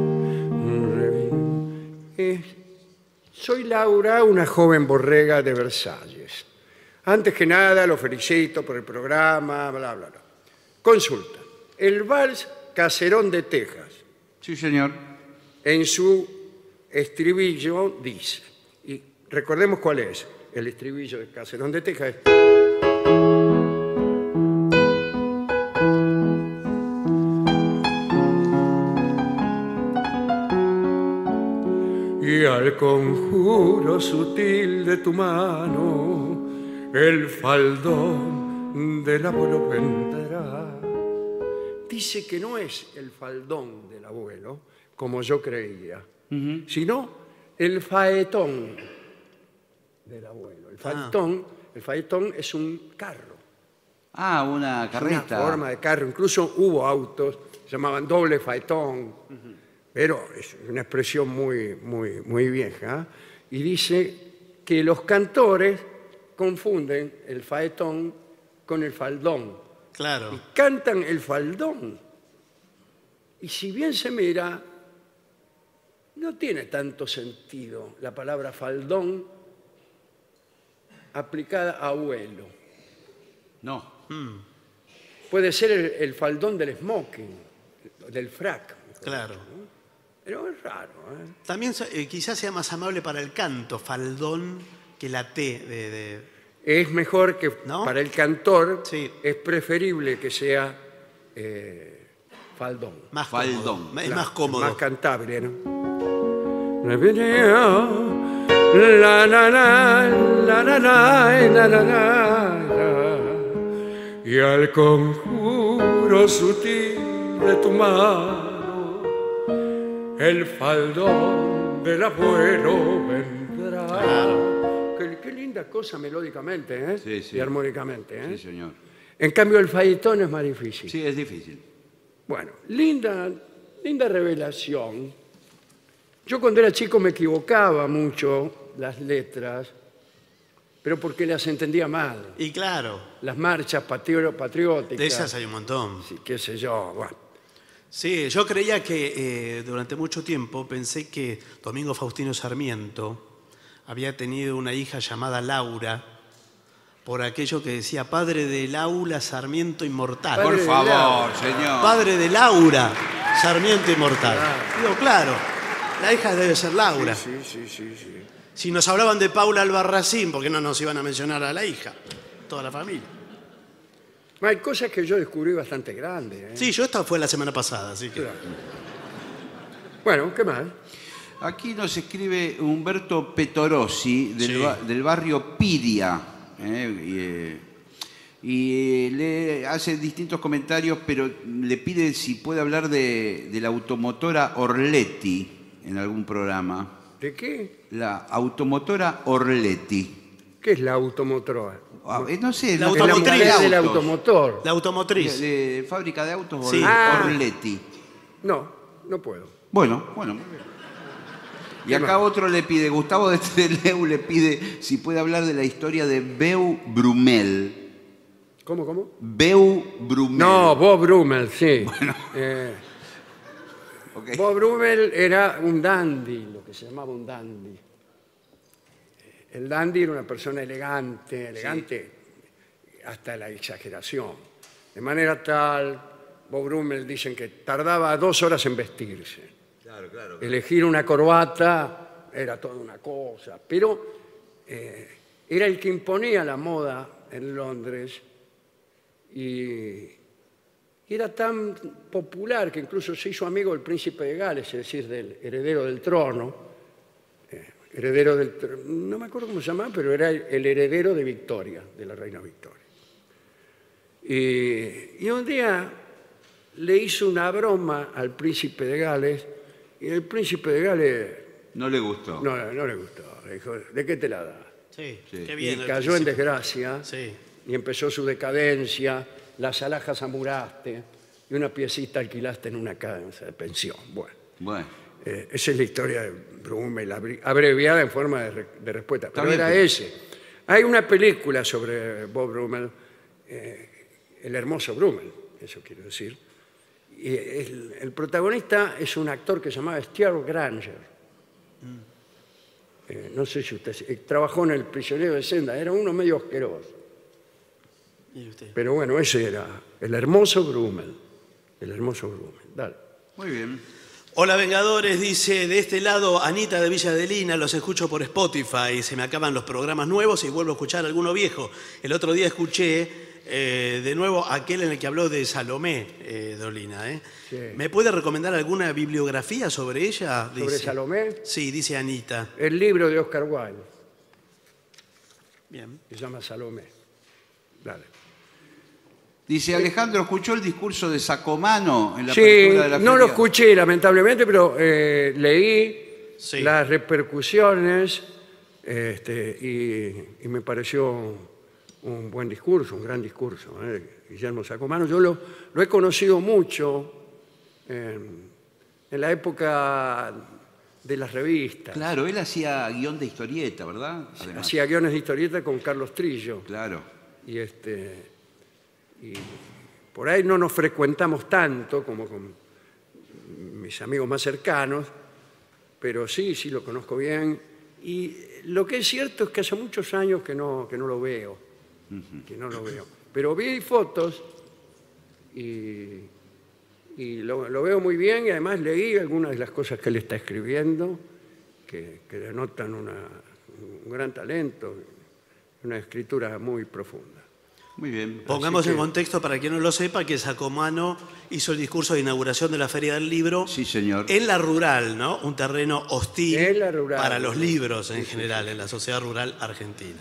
Eh, soy Laura, una joven borrega de Versalles. Antes que nada, lo felicito por el programa, bla, bla, bla. Consulta. El vals Caserón de Texas, Sí, señor. en su estribillo dice, y recordemos cuál es el estribillo de Caserón de Texas. Y al conjuro sutil de tu mano, el faldón del abuelo vendrá. Dice que no es el faldón del abuelo, como yo creía, sino el faetón del abuelo. El faetón, el faetón es un carro, Ah, una una carreta. forma de carro. Incluso hubo autos, se llamaban doble faetón, pero es una expresión muy, muy, muy vieja. Y dice que los cantores confunden el faetón con el faldón. Claro. Y cantan el faldón. Y si bien se mira, no tiene tanto sentido la palabra faldón aplicada a abuelo. No. Puede ser el, el faldón del smoking, del frac. Claro. Pero es raro, ¿eh? También eh, quizás sea más amable para el canto, faldón, que la T de... de- Es mejor que ¿No? para el cantor, Sí. es preferible que sea eh, faldón. más Faldón. cómodo. Es Claro, más cómodo. Más cantable, ¿no? La, la, la, la, la, la, la, la, la, la. Y al conjuro sutil de tu mano, el faldón del abuelo vendrá. Claro. Qué, qué linda cosa melódicamente, ¿eh? Sí, sí. Y armónicamente, ¿eh? Sí, señor. En cambio, el faetón es más difícil. Sí, es difícil. Bueno, linda, linda revelación. Yo cuando era chico me equivocaba mucho las letras pero porque las entendía mal. Y claro, Las marchas patrio- patrióticas. de esas hay un montón. Sí, qué sé yo, bueno. Sí, yo creía que eh, durante mucho tiempo pensé que Domingo Faustino Sarmiento había tenido una hija llamada Laura, por aquello que decía padre del aula Sarmiento Inmortal. Padre Por de favor, Laura. señor. Padre de Laura Sarmiento Inmortal. Claro. Digo, claro, la hija debe ser Laura. Sí, sí, sí, sí. Si nos hablaban de Paula Albarracín, ¿por qué no nos iban a mencionar a la hija? Toda la familia. Hay cosas que yo descubrí bastante grandes. ¿eh? Sí, yo esta fue la semana pasada, así que... Claro. Bueno, ¿qué más? Aquí nos escribe Humberto Petorossi del, Sí. ba- del barrio Piria. ¿eh? Y, eh, y le hace distintos comentarios, pero le pide si puede hablar de, de la automotora Orletti en algún programa. ¿De qué? La automotora Orletti. ¿Qué es la automotora? Ah, eh, no sé, La no- Es la automotriz. mujer del autos. automotor. La automotriz. De, de fábrica de autos Sí. Orle- Ah. Orletti. No, no puedo. Bueno, bueno. Y ¿Qué acá más? otro le pide, Gustavo de Teleu le pide si puede hablar de la historia de Beu Brumel. ¿Cómo, cómo? Beu Brumel. No, Bob Brummel, sí. Eh, Ok. Bob Brummel era un dandy, lo que se llamaba un dandy. El dandy era una persona elegante, elegante hasta la exageración. De manera tal, Bob Brummel dicen que tardaba dos horas en vestirse. Claro, claro. Elegir una corbata era toda una cosa, pero eh, era el que imponía la moda en Londres y era tan popular que incluso se hizo amigo del príncipe de Gales, es decir, del heredero del trono. eh, heredero del tr- no me acuerdo cómo se llamaba, pero era el, el heredero de Victoria, de la reina Victoria. Y, y un día le hizo una broma al príncipe de Gales y el príncipe de Gales No le gustó. no, no le gustó. Le dijo, ¿de qué te la da? Sí, Sí. qué bien. Y el cayó en príncipe. desgracia Sí. y empezó su decadencia, las alhajas amuraste y una piecita alquilaste en una casa de pensión. Bueno, Bueno, eh, esa es la historia de Brummel, abri- abreviada en forma de, re- de respuesta. Pero bien, era pero- ese. Hay una película sobre Bob Brummel, eh, El hermoso Brummel, eso quiero decir. Y el, el protagonista es un actor que se llamaba Stuart Granger. Eh, no sé si usted eh, trabajó en El prisionero de Senda, era uno medio asqueroso. Mire usted. Pero bueno, ese era el hermoso Brummel. El hermoso Brummel. Dale. muy bien. Hola Vengadores, dice de este lado Anita de Villa Adelina, los escucho por Spotify, se me acaban los programas nuevos y vuelvo a escuchar alguno viejo. El otro día escuché eh, de nuevo aquel en el que habló de Salomé, eh, Dolina. ¿eh? Sí. ¿Me puede recomendar alguna bibliografía sobre ella? ¿Sobre Dice. Salomé? Sí, dice Anita. El libro de Oscar Wilde, Bien. que se llama Salomé. Dale. Dice Alejandro, ¿escuchó el discurso de Sacomano en la Sí, apertura de la no lo feria? escuché lamentablemente, pero eh, leí Sí. las repercusiones este, y, y me pareció un buen discurso, un gran discurso. ¿eh? Guillermo Sacomano, yo lo, lo he conocido mucho en, en la época de las revistas. Claro, él hacía guión de historieta, ¿verdad? Además. Hacía guiones de historieta con Carlos Trillo. Claro. Y, este, y por ahí no nos frecuentamos tanto como con mis amigos más cercanos, pero sí, sí lo conozco bien. Y lo que es cierto es que hace muchos años que no, que no lo veo, que no lo veo. Pero vi fotos y, y lo, lo veo muy bien y además leí algunas de las cosas que él está escribiendo que, que denotan una- un gran talento, una escritura muy profunda. Muy bien. Pongamos Así en que- contexto para quien no lo sepa que Sacomano hizo el discurso de inauguración de la Feria del Libro Sí, señor. en la rural, ¿no? Un terreno hostil En la rural. para los libros en general, en la sociedad rural argentina.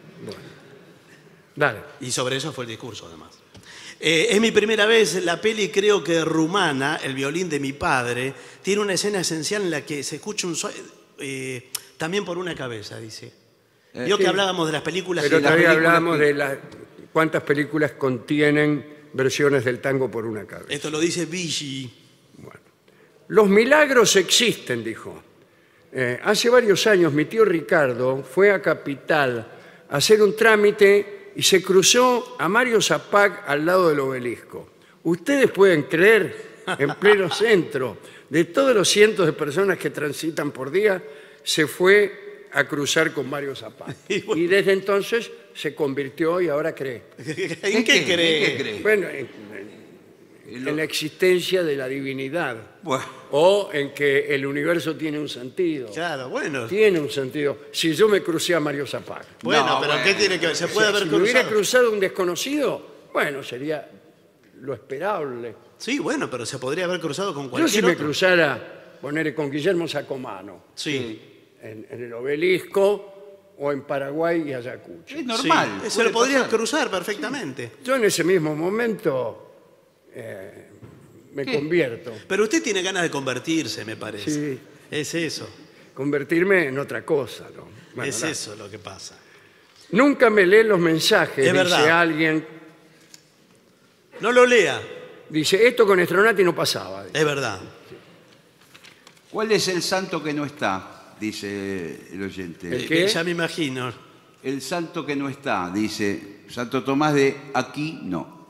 Dale. Y sobre eso fue el discurso, además. Eh, es mi primera vez, la peli creo que Rumana, el violín de mi padre, tiene una escena esencial en la que se escucha un sonido, eh, también por una cabeza, dice. Eh, Vio sí. que hablábamos de las películas... Pero y las todavía películas- hablamos de la- cuántas películas contienen versiones del tango por una cabeza. Esto lo dice Vichy. Bueno. Los milagros existen, dijo. Eh, hace varios años mi tío Ricardo fue a Capital a hacer un trámite y se cruzó a Mario Zapac al lado del obelisco. Ustedes pueden creer, en pleno centro, de todos los cientos de personas que transitan por día, se fue a cruzar con Mario Zapac. Y desde entonces se convirtió y ahora cree. ¿En qué cree? ¿En qué cree? Bueno, en, en- en la existencia de la divinidad. Bueno, O en que el universo tiene un sentido. Claro, bueno. Tiene un sentido. Si yo me crucé a Mario Zapac. Bueno, No, pero bueno. ¿qué tiene que ver? ¿Se puede haber Si me hubiera cruzado? cruzado un desconocido, bueno, sería lo esperable. Sí, bueno, pero se podría haber cruzado con Yo cualquier si me otro. cruzara, poner con Guillermo Sacomano, Sí. en, en el obelisco o en Paraguay y Ayacucho. es normal. Sí, se puede lo podría pasar. cruzar perfectamente. Yo en ese mismo momento eh, me ¿Qué? convierto. Pero usted tiene ganas de convertirse, me parece. Sí. Es eso. Convertirme en otra cosa, ¿no? Bueno, es nada. eso lo que pasa. Nunca me lee los mensajes, Es dice verdad. alguien. No lo lea. Dice, esto con Estronati no pasaba. Es verdad. ¿Cuál es el santo que no está? Dice el oyente. ¿El Eh, qué? Ya me imagino. El santo que no está, dice Santo Tomás de aquí no.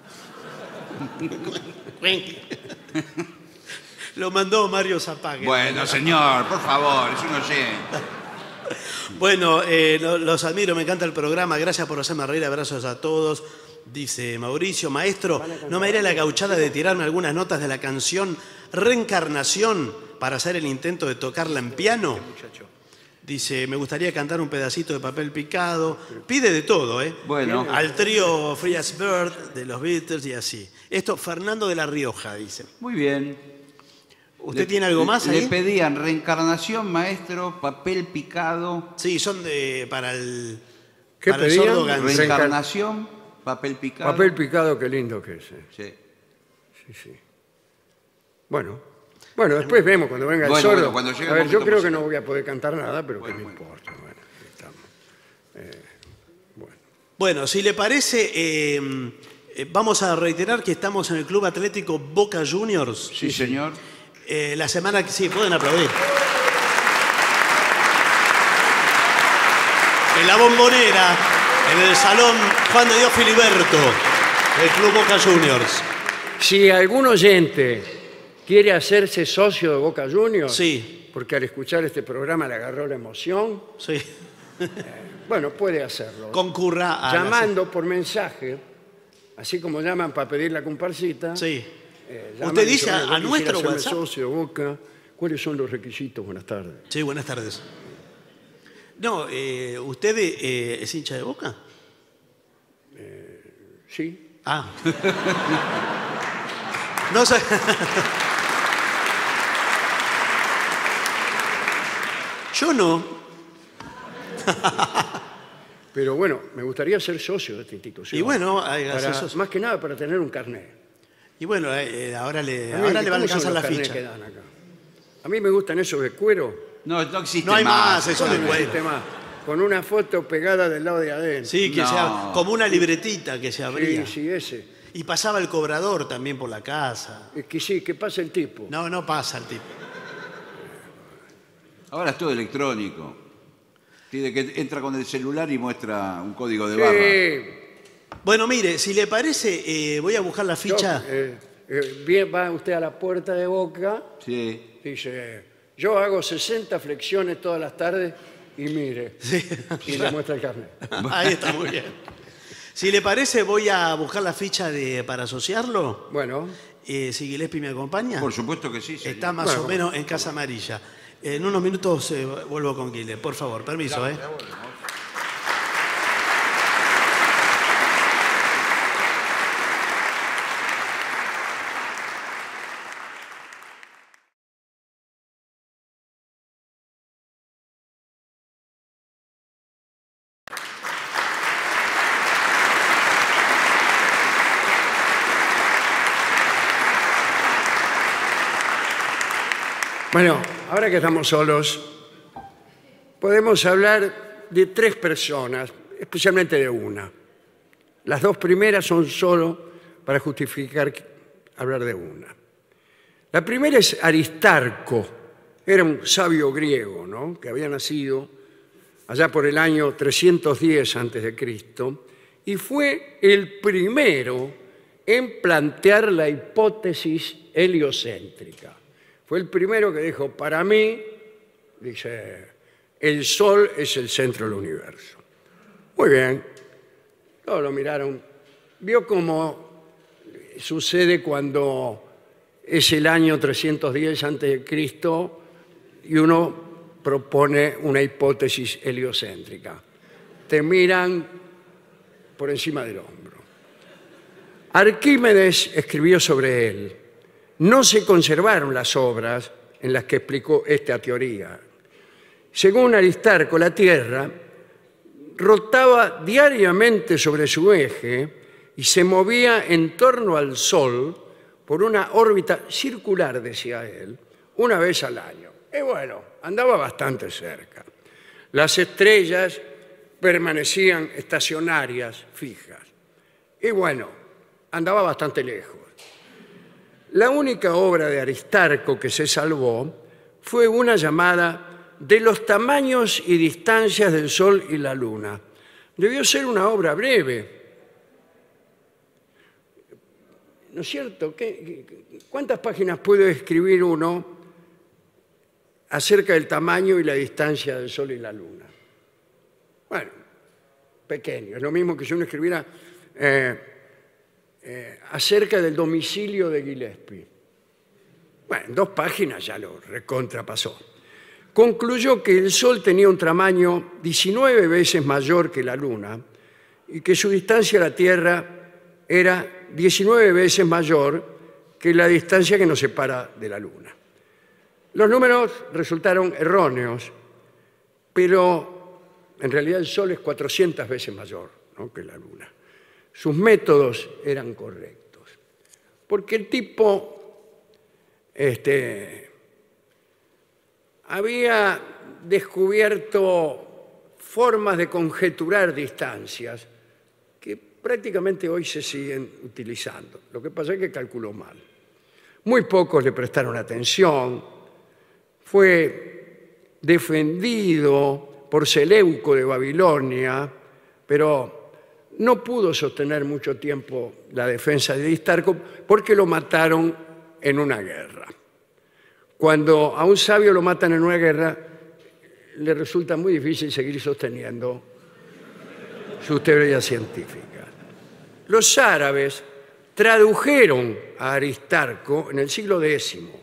Lo mandó Mario Zapac. Bueno, señor, por favor, es un oyente. Bueno, eh, lo- los admiro, me encanta el programa. Gracias por hacerme reír. Abrazos a todos. Dice Mauricio, maestro, ¿no me haré la gauchada de tirarme algunas notas de la canción Reencarnación para hacer el intento de tocarla en piano? Dice, me gustaría cantar un pedacito de Papel Picado. Pide de todo, ¿eh? Bueno. Al trío Free as Bird de los Beatles y así. Esto, Fernando de la Rioja, dice. Muy bien. ¿Usted Le- tiene algo más Le ahí? pedían reencarnación, maestro, papel picado, Sí, son de, para el, ¿Qué para el pedían? sordo Gans. Reencar- reencarnación, papel picado. Papel picado, qué lindo que es. eh. Sí. Sí, sí. Bueno, bueno, después vemos cuando venga el Bueno, sordo. bueno, cuando llegue a el ver, yo momento creo que musical. no voy a poder cantar nada, pero Bueno, que no bueno. importa. Bueno, aquí estamos. Eh, bueno. Bueno, si le parece, eh, eh, vamos a reiterar que estamos en el Club Atlético Boca Juniors. Sí, señor. Eh, la semana que sí, pueden aplaudir. En la Bombonera, en el Salón Juan de Dios Filiberto, el Club Boca Juniors. Si algún oyente quiere hacerse socio de Boca Juniors, Sí, porque al escuchar este programa le agarró la emoción, sí. bueno, puede hacerlo. Concurra a la- Llamando por mensaje, así como llaman para pedir la comparsita. Sí. eh, llaman Usted y dice dicen, a, "Yo a quisiera nuestro hacerme WhatsApp. socio de Boca. ¿Cuáles son los requisitos? Buenas tardes. Sí, buenas tardes. No, eh, ¿usted eh, es hincha de Boca? Sí. Ah. No sé. Yo no. Pero bueno, me gustaría ser socio de esta institución. Y bueno, hágase Para- socio. más que nada para tener un carnet. Y bueno, eh, ahora le, A mí, ahora le van a ¿cómo son alcanzar la los carnets ficha. que dan acá? A mí me gustan esos de cuero. No, no existe No hay más. más, eso No de cuero. existe más. Con una foto pegada del lado de adentro. Sí, que No. sea como una libretita que se abría. sí, sí, ese. Y pasaba el cobrador también por la casa. Es que sí, que pasa el tipo. No, no pasa el tipo. Ahora es todo electrónico. Tiene que entra con el celular y muestra un código de Sí, barra. Bueno, mire, si le parece, eh, voy a buscar la yo, ficha. eh, eh, bien, va usted a la puerta de Boca, Sí. dice, yo hago sesenta flexiones todas las tardes y mire, Sí. y le muestra el carnet. Ahí está, muy bien. Si le parece, voy a buscar la ficha de, para asociarlo. Bueno, Eh, si Gillespie me acompaña. Por supuesto que sí. señor. Está más Bueno, o menos en Casa Amarilla. En unos minutos eh, vuelvo con Guile. Por favor, permiso, ¿eh? bueno, ahora que estamos solos, podemos hablar de tres personas, especialmente de una. Las dos primeras son solo para justificar hablar de una. La primera es Aristarco, era un sabio griego, ¿no?, que había nacido allá por el año trescientos diez antes de Cristo, y fue el primero en plantear la hipótesis heliocéntrica. Fue el primero que dijo, para mí, dice, el Sol es el centro del universo. Muy bien. Todos lo miraron. Vio cómo sucede cuando es el año trescientos diez antes de Cristo y uno propone una hipótesis heliocéntrica. Te miran por encima del hombro. Arquímedes escribió sobre él. No se conservaron las obras en las que explicó esta teoría. Según Aristarco, la Tierra rotaba diariamente sobre su eje y se movía en torno al Sol por una órbita circular, decía él, una vez al año. Y bueno, andaba bastante cerca. Las estrellas permanecían estacionarias, fijas. Y bueno, andaba bastante lejos. La única obra de Aristarco que se salvó fue una llamada De los tamaños y distancias del Sol y la Luna. Debió ser una obra breve. ¿No es cierto? ¿Qué, qué, ¿Cuántas páginas puede escribir uno acerca del tamaño y la distancia del Sol y la Luna? Bueno, pequeño. Es lo mismo que si uno escribiera eh, eh, acerca del domicilio de Gillespie. Bueno, en dos páginas ya lo recontrapasó. Concluyó que el Sol tenía un tamaño diecinueve veces mayor que la Luna y que su distancia a la Tierra era diecinueve veces mayor que la distancia que nos separa de la Luna. Los números resultaron erróneos, pero en realidad el Sol es cuatrocientas veces mayor, ¿no?, que la Luna. Sus métodos eran correctos, porque el tipo este, había descubierto formas de conjeturar distancias que prácticamente hoy se siguen utilizando. Lo que pasa es que calculó mal. Muy pocos le prestaron atención. Fue defendido por Seleuco de Babilonia, pero no pudo sostener mucho tiempo la defensa de Aristarco porque lo mataron en una guerra. Cuando a un sabio lo matan en una guerra, le resulta muy difícil seguir sosteniendo sus teorías científicas. Los árabes tradujeron a Aristarco en el siglo décimo.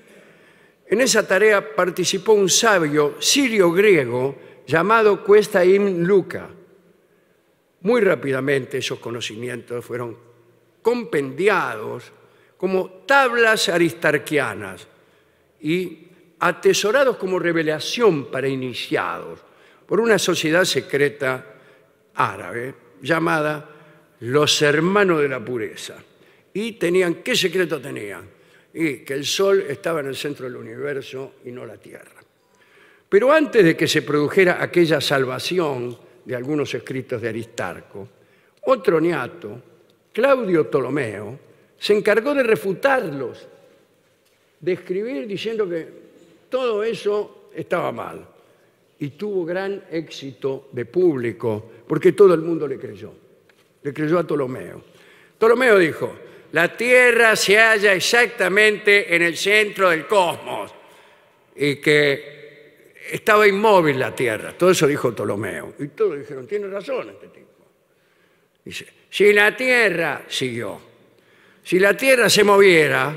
En esa tarea participó un sabio sirio-griego llamado Cuesta ibn Luca. Muy rápidamente esos conocimientos fueron compendiados como tablas aristarquianas y atesorados como revelación para iniciados por una sociedad secreta árabe llamada los Hermanos de la Pureza. Y tenían, ¿qué secreto tenían? Y que el Sol estaba en el centro del universo y no la Tierra. Pero antes de que se produjera aquella salvación de algunos escritos de Aristarco, otro niato, Claudio Ptolomeo, se encargó de refutarlos, de escribir diciendo que todo eso estaba mal. Y tuvo gran éxito de público, porque todo el mundo le creyó. Le creyó a Ptolomeo. Ptolomeo dijo, la Tierra se halla exactamente en el centro del cosmos y que estaba inmóvil la Tierra. Todo eso dijo Ptolomeo. Y todos dijeron, tiene razón este tipo. Dice, si la Tierra, siguió, si la Tierra se moviera,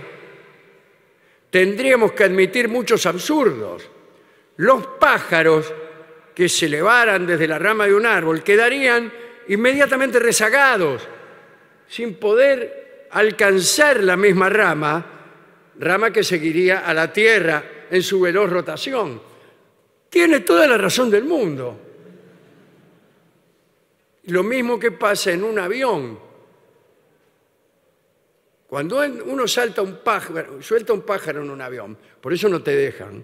tendríamos que admitir muchos absurdos. Los pájaros que se elevaran desde la rama de un árbol quedarían inmediatamente rezagados, sin poder alcanzar la misma rama, rama que seguiría a la Tierra en su veloz rotación. Tiene toda la razón del mundo. Lo mismo que pasa en un avión. Cuando uno salta un pájaro, suelta un pájaro en un avión, por eso no te dejan.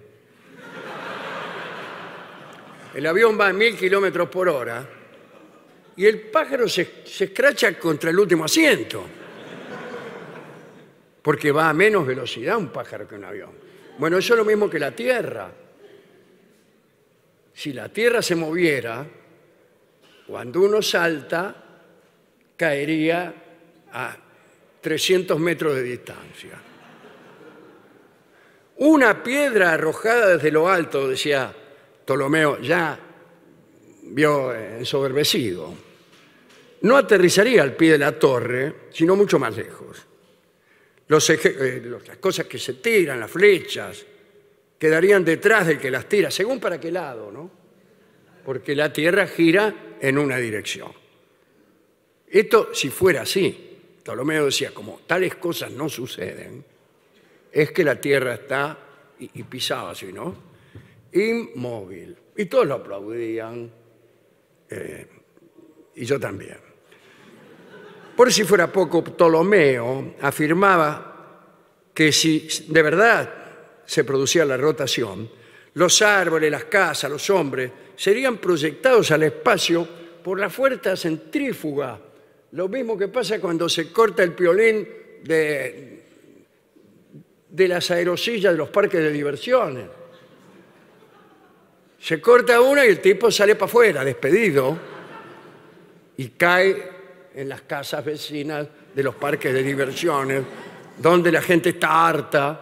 El avión va a mil kilómetros por hora y el pájaro se, se escracha contra el último asiento. Porque va a menos velocidad un pájaro que un avión. Bueno, eso es lo mismo que la Tierra. si la Tierra se moviera, cuando uno salta, caería a trescientos metros de distancia. Una piedra arrojada desde lo alto, decía Ptolomeo, ya vio ensoberbecido, no aterrizaría al pie de la torre, sino mucho más lejos. Los eh, las cosas que se tiran, las flechas, quedarían detrás del que las tira, según para qué lado, ¿no? Porque la Tierra gira en una dirección. Esto, si fuera así, Ptolomeo decía, como tales cosas no suceden, es que la Tierra está, y, y pisaba así, ¿no?, inmóvil. Y todos lo aplaudían, eh, y yo también. Por si fuera poco, Ptolomeo afirmaba que si de verdad se producía la rotación, los árboles, las casas, los hombres, serían proyectados al espacio por la fuerza centrífuga. Lo mismo que pasa cuando se corta el piolín de, de las aerosillas de los parques de diversiones. Se corta una y el tipo sale para afuera, despedido, y cae en las casas vecinas de los parques de diversiones, donde la gente está harta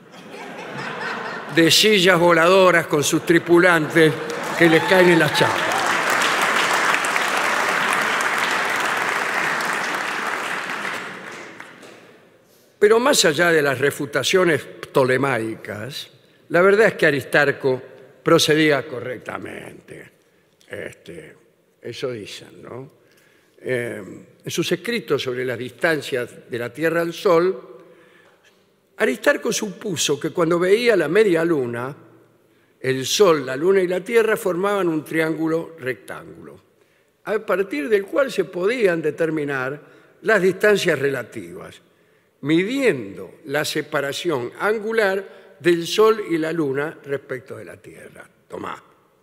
de sillas voladoras con sus tripulantes que les caen en las chapas. Pero más allá de las refutaciones ptolemaicas, la verdad es que Aristarco procedía correctamente. Este, eso dicen, ¿no? Eh, en sus escritos sobre las distancias de la Tierra al Sol, Aristarco supuso que cuando veía la media luna, el Sol, la Luna y la Tierra formaban un triángulo rectángulo, a partir del cual se podían determinar las distancias relativas, midiendo la separación angular del Sol y la Luna respecto de la Tierra. Tomá.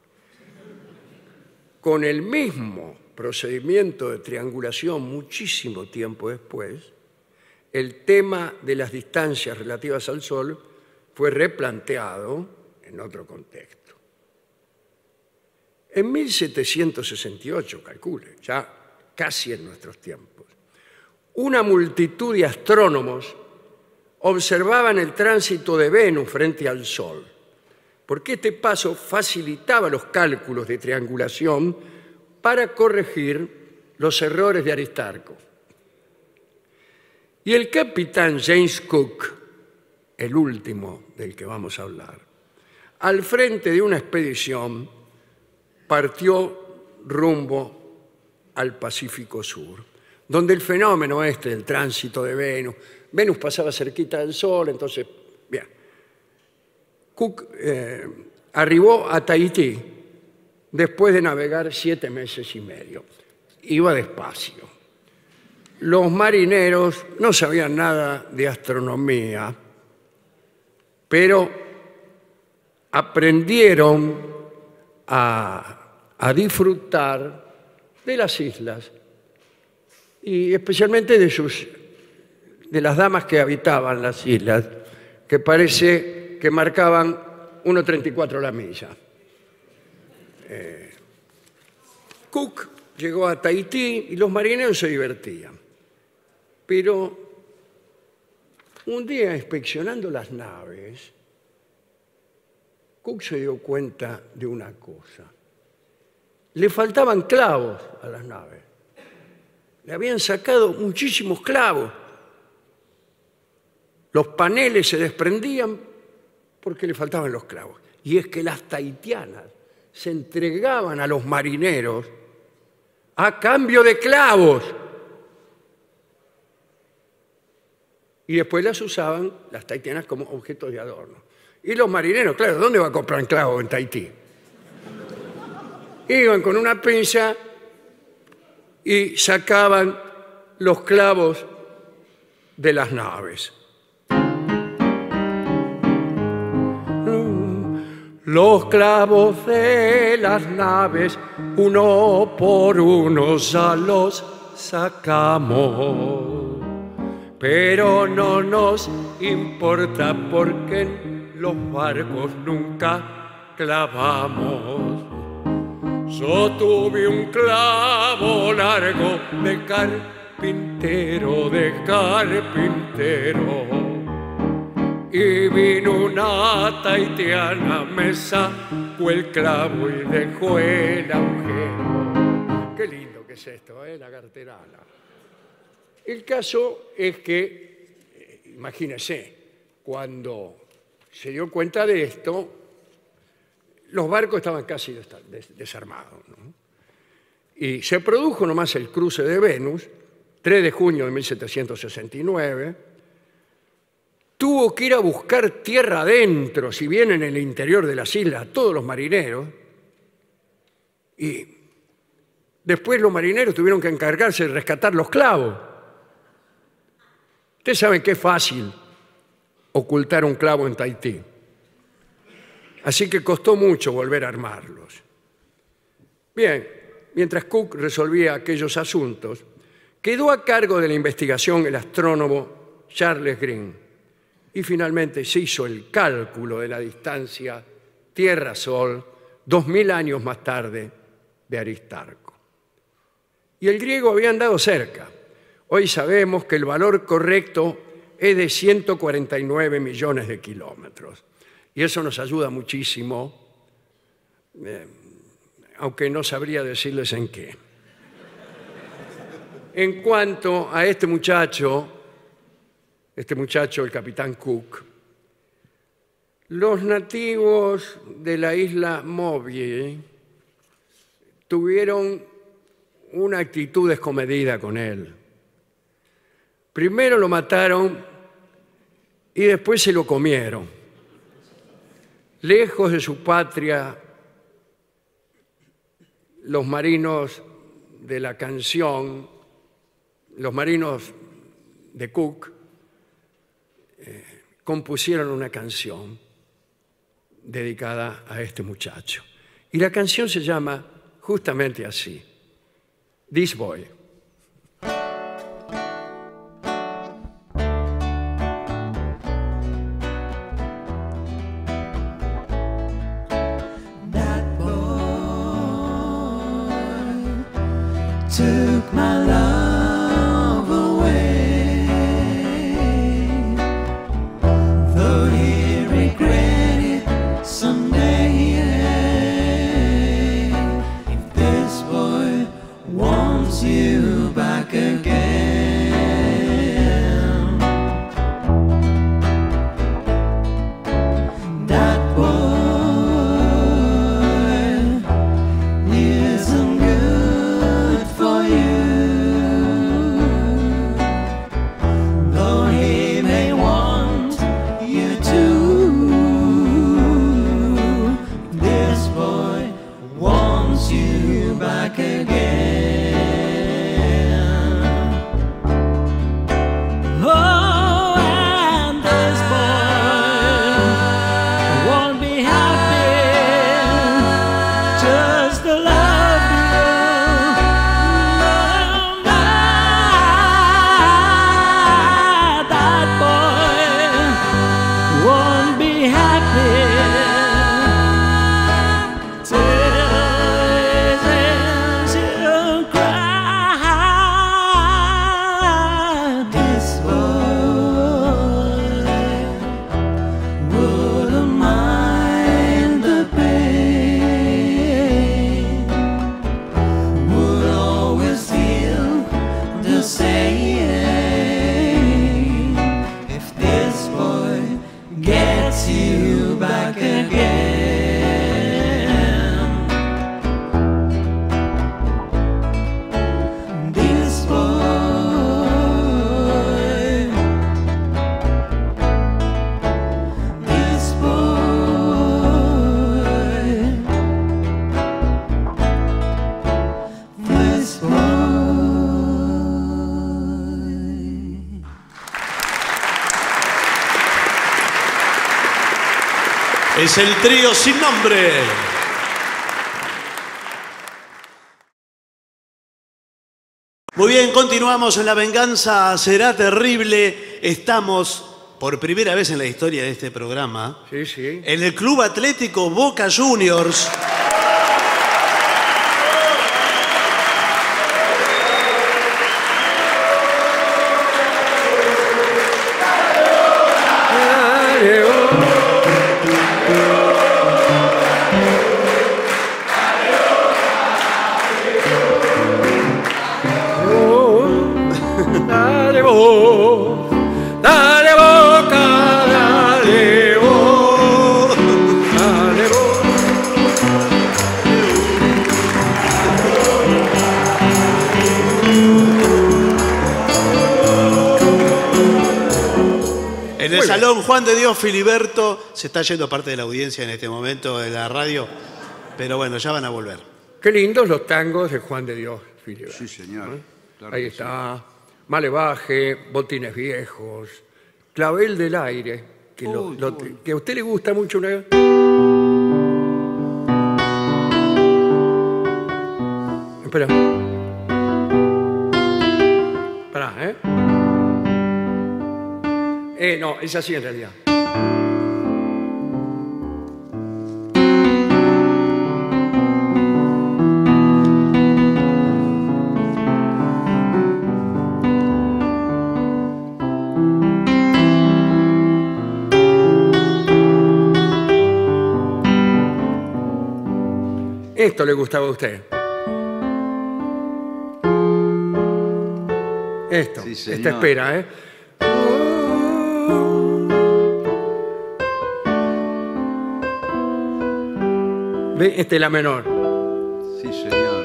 Con el mismo procedimiento de triangulación muchísimo tiempo después, el tema de las distancias relativas al Sol fue replanteado en otro contexto. En mil setecientos sesenta y ocho, calcule, ya casi en nuestros tiempos, una multitud de astrónomos observaban el tránsito de Venus frente al Sol, porque este paso facilitaba los cálculos de triangulación para corregir los errores de Aristarco. Y el capitán James Cook, el último del que vamos a hablar, al frente de una expedición, partió rumbo al Pacífico Sur, donde el fenómeno este del tránsito de Venus, Venus pasaba cerquita del Sol, entonces, bien. Cook eh, arribó a Tahití después de navegar siete meses y medio. Iba despacio. Los marineros no sabían nada de astronomía, pero aprendieron a, a disfrutar de las islas y especialmente de, sus, de las damas que habitaban las islas, que parece que marcaban uno treinta y cuatro la milla. Eh, Cook llegó a Tahití y los marineros se divertían. Pero un día, inspeccionando las naves, Cook se dio cuenta de una cosa. Le faltaban clavos a las naves. Le habían sacado muchísimos clavos. Los paneles se desprendían porque le faltaban los clavos. Y es que las tahitianas se entregaban a los marineros a cambio de clavos. Y después las usaban, las tahitianas, como objetos de adorno. Y los marineros, claro, ¿dónde va a comprar clavos en Tahití? Iban con una pinza y sacaban los clavos de las naves. Los clavos de las naves, uno por uno ya los sacamos. Pero no nos importa porque en los barcos nunca clavamos. Yo tuve un clavo largo de carpintero, de carpintero, y vino una taitiana, me sacó el clavo y dejó el agujero. Qué lindo que es esto, ¿eh? La carterana. El caso es que, eh, imagínese, cuando se dio cuenta de esto, los barcos estaban casi desarmados, ¿no? Y se produjo nomás el cruce de Venus, tres de junio de mil setecientos sesenta y nueve. Tuvo que ir a buscar tierra adentro, si bien en el interior de las islas, todos los marineros. Y después los marineros tuvieron que encargarse de rescatar los clavos. Ustedes saben que es fácil ocultar un clavo en Tahití. Así que costó mucho volver a armarlos. Bien, mientras Cook resolvía aquellos asuntos, quedó a cargo de la investigación el astrónomo Charles Green y finalmente se hizo el cálculo de la distancia Tierra-Sol dos mil años más tarde de Aristarco. Y el griego había andado cerca. Hoy sabemos que el valor correcto es de ciento cuarenta y nueve millones de kilómetros. Y eso nos ayuda muchísimo, eh, aunque no sabría decirles en qué. En cuanto a este muchacho, este muchacho, el capitán Cook, los nativos de la isla Mobile tuvieron una actitud descomedida con él. Primero lo mataron y después se lo comieron. Lejos de su patria, los marinos de la canción, los marinos de Cook, eh, compusieron una canción dedicada a este muchacho. Y la canción se llama justamente así, This Boy. Took my love away, though he regretted someday. If this boy wants you back again, that boy isn't good for you, though he may want you to. This boy wants you back again. Oh, and this boy won't be happy just to love you. No, that boy won't be happy till his ends he'll cry. This boy wouldn't mind the pain, would always feel the same if this boy gets you back again. This boy, this boy, this boy. Es el trío sin nombre. Muy bien, continuamos en La Venganza Será Terrible. Estamos, por primera vez en la historia de este programa, Sí, sí. en el Club Atlético Boca Juniors. Salón Juan de Dios Filiberto. Se está yendo parte de la audiencia en este momento de la radio, pero bueno, ya van a volver. Qué lindos los tangos de Juan de Dios Filiberto. Sí, señor. Claro Ahí que está. Malevaje, Botines Viejos, Clavel del Aire, que, lo- Uy, lo- uy. que a usted le gusta mucho. Una... Espera. Espera, ¿eh? Eh, no, es así en realidad. Esto le gustaba a usted. Esto, Sí, señor. esta espera, ¿eh? Ve, esta es la menor. Sí, señor.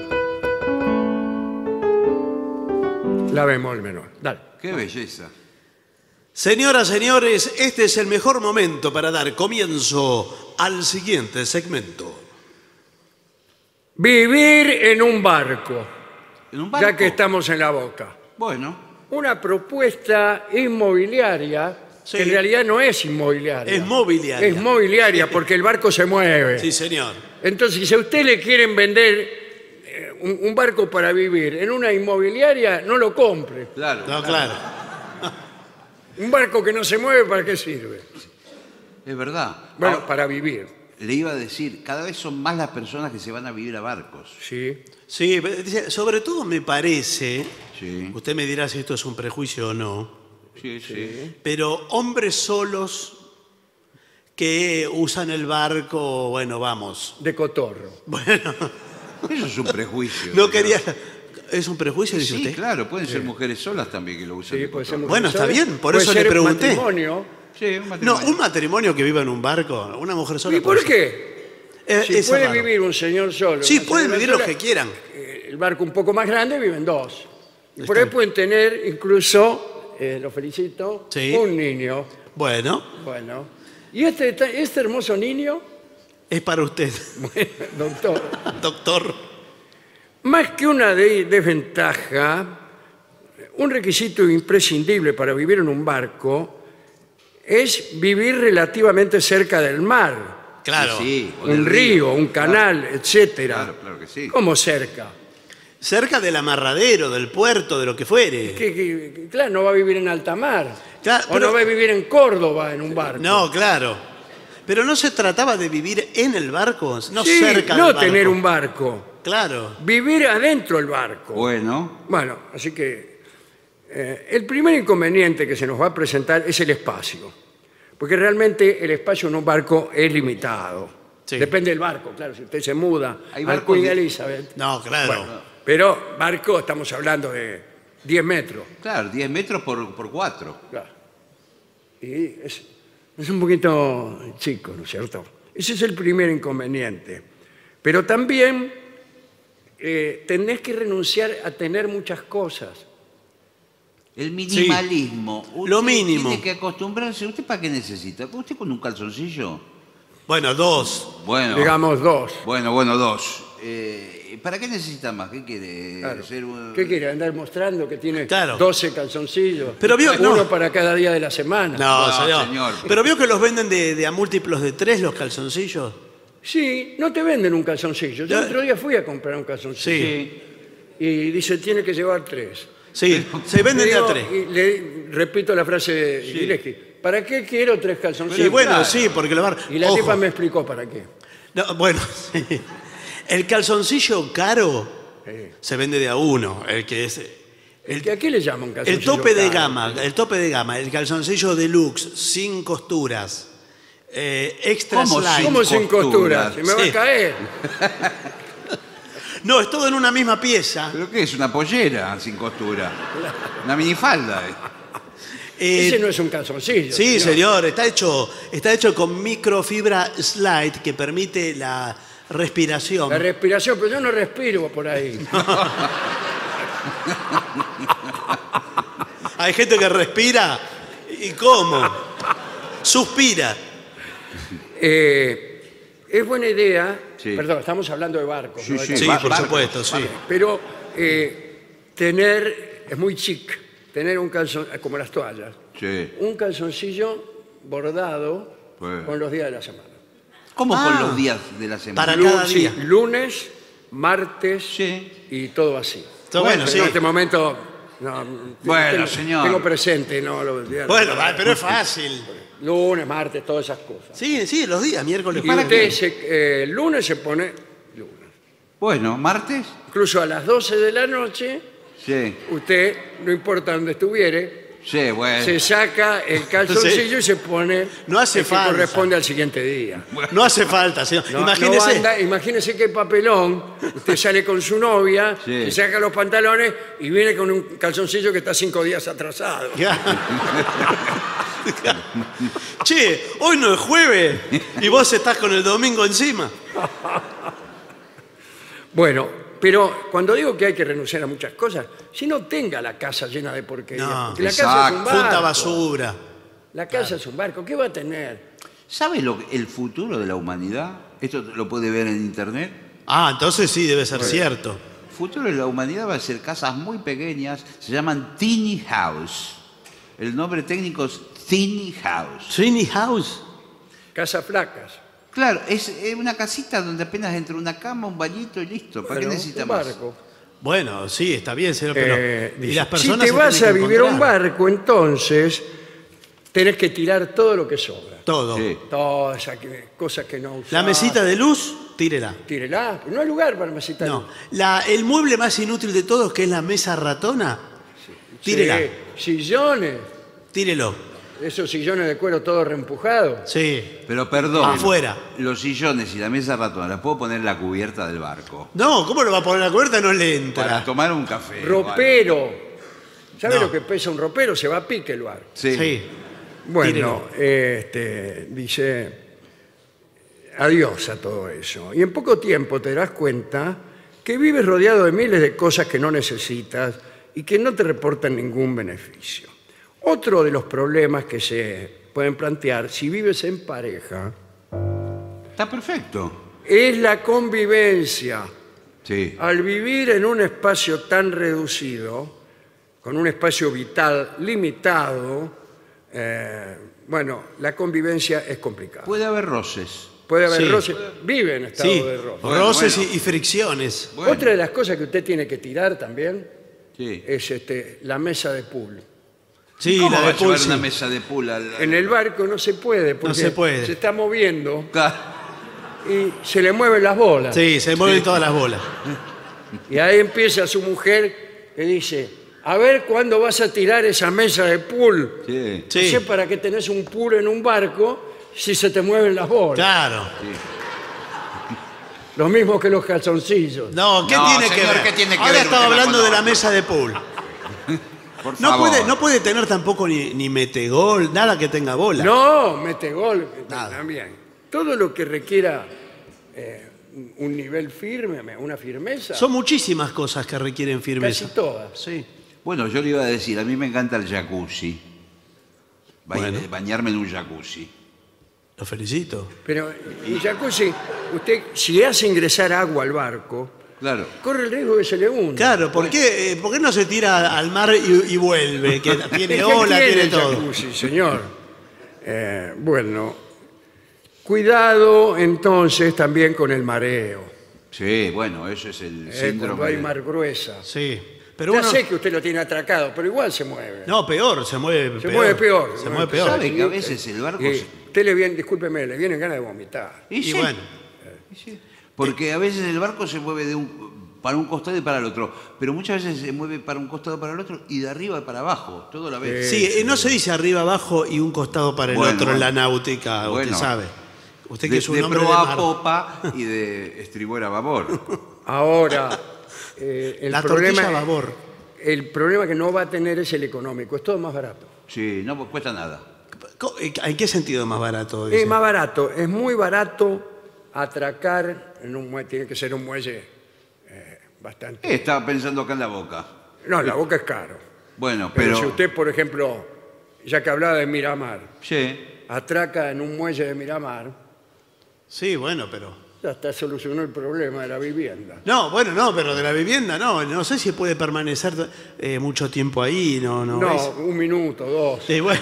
La bemol menor. Dale. Qué belleza. Señoras, señores, este es el mejor momento para dar comienzo al siguiente segmento. Vivir en un barco, ¿En un barco? ya que estamos en la boca. Bueno, Una propuesta inmobiliaria Sí. que en realidad no es inmobiliaria. Es mobiliaria. Es mobiliaria porque el barco se mueve. Sí, señor. Entonces, si a usted le quieren vender eh, un, un barco para vivir en una inmobiliaria, no lo compre. claro. No, claro. Un barco que no se mueve, ¿para qué sirve? Es verdad. Bueno, Ahora, para vivir. le iba a decir, cada vez son más las personas que se van a vivir a barcos. Sí. Sí, dice, sobre todo me parece, Sí. usted me dirá si esto es un prejuicio o no, Sí, sí. pero hombres solos que usan el barco, bueno, vamos. De cotorro. Bueno, Eso es un prejuicio. no señor. quería... ¿Es un prejuicio, dice Sí, usted? claro, pueden ser mujeres solas también que lo usan. Sí, de puede ser cotorro. Bueno, está mujer sola, bien, por puede eso le ser pregunté. matrimonio. Sí, un No, matrimonio. un matrimonio que viva en un barco, una mujer sola. ¿Y por puede ser. qué? Eh, Si es puede raro. vivir un señor solo. Sí, una pueden señora vivir los sola, que quieran. eh, El barco un poco más grande viven dos. Y por Está ahí pueden tener incluso, eh, lo felicito, Sí. un niño. Bueno, Bueno. ¿Y este, este hermoso niño? es para usted, Bueno, doctor. doctor. Más que una de- desventaja, un requisito imprescindible para vivir en un barco es vivir relativamente cerca del mar. Claro. Sí, o Un del río, un canal, etcétera. Claro, claro que sí. ¿Cómo cerca? Cerca del amarradero, del puerto, de lo que fuere. Que, que- que, claro, no va a vivir en alta mar. Claro, o pero- no va a vivir en Córdoba en un barco. No, claro. Pero no se trataba de vivir en el barco, no Sí, cerca no del barco. tener un barco. Claro. Vivir adentro del barco. Bueno, Bueno, así que eh, el primer inconveniente que se nos va a presentar es el espacio. Porque realmente el espacio en un barco es limitado. Sí. Depende del barco, claro. Si usted se muda Hay al barcos Queen de- Elizabeth. No, claro. Bueno, pero barco estamos hablando de diez metros. claro, diez metros por, por cuatro. Claro. Y es, es un poquito chico, ¿no es cierto? Ese es el primer inconveniente. Pero también eh, tenés que renunciar a tener muchas cosas. El minimalismo. Usted Lo mínimo. Tiene que acostumbrarse. ¿Usted para qué necesita? ¿Usted con un calzoncillo? Bueno, dos. Bueno, Digamos dos. bueno, bueno, dos. Eh, ¿Para qué necesita más? ¿Qué quiere? Claro. Ser un- ¿Qué quiere? ¿Andar mostrando que tiene Claro. doce calzoncillos? Pero vio- Uno no. para cada día de la semana. No, No, señor. señor. Pero vio que los venden de, de a múltiplos de tres los calzoncillos. Sí, no te venden un calzoncillo. Yo Ya- el otro día fui a comprar un calzoncillo. Sí. Y dice, tiene que llevar tres. Sí, se venden Le de a digo- tres. Y le repito la frase de Gillespie. ¿Para qué quiero tres calzoncillos? Y bueno, claro. sí, porque lo van... Y la Ojo. tipa me explicó para qué. No, bueno, sí. El calzoncillo caro Sí. se vende de a uno. El que es... ¿El que, ¿A qué le llaman El calzoncillo? tope de caro? gama, el tope de gama, el calzoncillo deluxe, sin costuras, eh, extra ¿Cómo slide. ¿Cómo sin costuras? costura? Se me va Sí. a caer. No, es todo en una misma pieza. ¿Pero qué es? ¿Una pollera sin costura? Una minifalda. eh. Eh, Ese no es un calzoncillo. sí, señor, está hecho, está hecho con microfibra slide que permite la respiración. La respiración, pero yo no respiro por ahí. Hay gente que respira. ¿Y cómo? Suspira. Eh, es buena idea, Sí. perdón, estamos hablando de barcos, Sí, ¿no? De sí. Sí, va- por barco, supuesto, sí. Pero eh, tener, es muy chic, tener un calzón, como las toallas, Sí. un calzoncillo bordado Bueno. con los días de la semana. ¿Cómo Ah. con los días de la semana? Para Lu- cada sí, día. lunes, martes Sí. y todo así. Está bueno, Pero sí. en este momento no, Bueno, tengo, señor. tengo presente, ¿no? Los días de la Bueno, semana. va, pero es fácil. Lunes, martes, todas esas cosas. Sí, sí, los días, miércoles, Y jueves. usted se, eh, el lunes se pone lunes. Bueno, ¿martes? Incluso a las doce de la noche, Sí. usted, no importa dónde estuviere, Sí, bueno. se saca el calzoncillo y se pone No hace el que falta. corresponde al siguiente día. No hace falta, señor. No, Imagínese. no anda- imagínese qué papelón. Usted sale con su novia, Sí. se saca los pantalones y viene con un calzoncillo que está cinco días atrasado. Che, hoy no es jueves y vos estás con el domingo encima. Bueno, pero cuando digo que hay que renunciar a muchas cosas, si no tenga la casa llena de porquería. No, porque la casa es un exacto. barco. Junta basura. La casa es un barco. ¿Qué va a tener? ¿Sabe lo, que- el futuro de la humanidad? Esto lo puede ver en internet. Ah, entonces sí, debe ser cierto. El futuro de la humanidad va a ser casas muy pequeñas, se llaman tiny house. El nombre técnico es tiny house. Tiny House. Casas flacas. Claro, es eh, una casita donde apenas entra una cama, un bañito y listo. ¿Para Bueno, qué necesita un más? barco. Bueno, sí, está bien, señor, pero. Eh, y dice, las si personas te se vas tienen a que vivir a un encontrar. barco, entonces tenés que tirar todo lo que sobra. Todo. Sí. Todas esas que- cosas que no usás. La mesita de luz, tírela. Tírela. No hay lugar para mesita de No. luz. La, el mueble más inútil de todos, que es la mesa ratona, tírela. Sí, sillones. Tírelo. Esos sillones de cuero todos reempujados. Sí. Pero perdón, Afuera. los sillones y la mesa ratona, ¿las puedo poner en la cubierta del barco? No, ¿cómo lo va a poner la cubierta? No le entra. Para tomar un café. Ropero. ¿Sabe No. lo que pesa un ropero? Se va a pique el barco. Sí. Sí. Bueno, este, dice, adiós a todo eso. Y en poco tiempo te darás cuenta que vives rodeado de miles de cosas que no necesitas y que no te reportan ningún beneficio. Otro de los problemas que se pueden plantear si vives en pareja Está perfecto. es la convivencia. Sí. Al vivir en un espacio tan reducido, con un espacio vital limitado, eh, bueno, la convivencia es complicada. Puede haber roces. Puede haber Sí. roces, vive en estado Sí. de roce. Bueno, Roces bueno. Y, y fricciones. Bueno. Otra de las cosas que usted tiene que tirar también Sí. es este, la mesa de pool. Sí, ¿Cómo la va de a llevar pool, una sí. mesa de pool al... En el barco no se puede porque se puede. se está moviendo Claro. y se le mueven las bolas. Sí, se mueven todas las bolas. Y ahí empieza su mujer que dice, a ver cuándo vas a tirar esa mesa de pool. Sí. Sí. No sé para qué tenés un pool en un barco si se te mueven las bolas. Claro. Lo mismo que los calzoncillos. No, ¿qué No, tiene que señor, ver? ¿qué tiene que Ahora ver un estaba tema hablando con de la otro? mesa de pool. Por No favor. puede, no puede tener tampoco ni, ni metegol, nada que tenga bola. No, mete gol Nada. también. Todo lo que requiera eh, un nivel firme, una firmeza, Son muchísimas cosas que requieren firmeza. casi todas. Sí. Bueno, yo le iba a decir, a mí me encanta el jacuzzi. Ba- Bueno. Bañarme en un jacuzzi. Lo felicito. Pero un jacuzzi, usted si hace ingresar agua al barco, Claro. corre el riesgo de que se le hunda. Claro, ¿por qué, eh, ¿por qué no se tira al mar y, y vuelve? Que tiene ¿Qué ola, tiene tiene el todo. jacuzzi, señor? Eh, bueno, cuidado entonces también con el mareo. Sí, bueno, eso es el eh, síndrome. cuando hay de- mar gruesa. Sí. Pero Ya uno. sé que usted lo tiene atracado, pero igual se mueve. No, peor, se mueve se peor. mueve peor. Se mueve peor. ¿Sabe que a veces el barco Y se- usted le viene, discúlpeme, le vienen ganas de vomitar. Y Y sí, bueno. y sí. Porque a veces el barco se mueve de un, para un costado y para el otro, pero muchas veces se mueve para un costado para el otro y de arriba para abajo, todo a la vez. Sí, eh, no se dice arriba, abajo y un costado para el Bueno, otro en la bueno. náutica, Bueno. usted sabe. Usted que De, es un de hombre de proa a mar. popa y de estribor a babor. Ahora, eh, el La problema, tortilla a babor. el problema que no va a tener es el económico, es todo más barato. Sí, no pues cuesta nada. Co- ¿En qué sentido es más barato? Es dice? más barato, es muy barato atracar en un muelle, tiene que ser un muelle eh, bastante... Eh, estaba pensando acá en la boca. No, la boca es caro. Bueno, Pero, pero... si usted, por ejemplo, ya que hablaba de Miramar, Sí, atraca en un muelle de Miramar, Sí, bueno, pero... ya está solucionó el problema de la vivienda. No, bueno, no, pero de la vivienda no. No sé si puede permanecer eh, mucho tiempo ahí, no, no. No, ¿ves? un minuto, dos. Sí, bueno.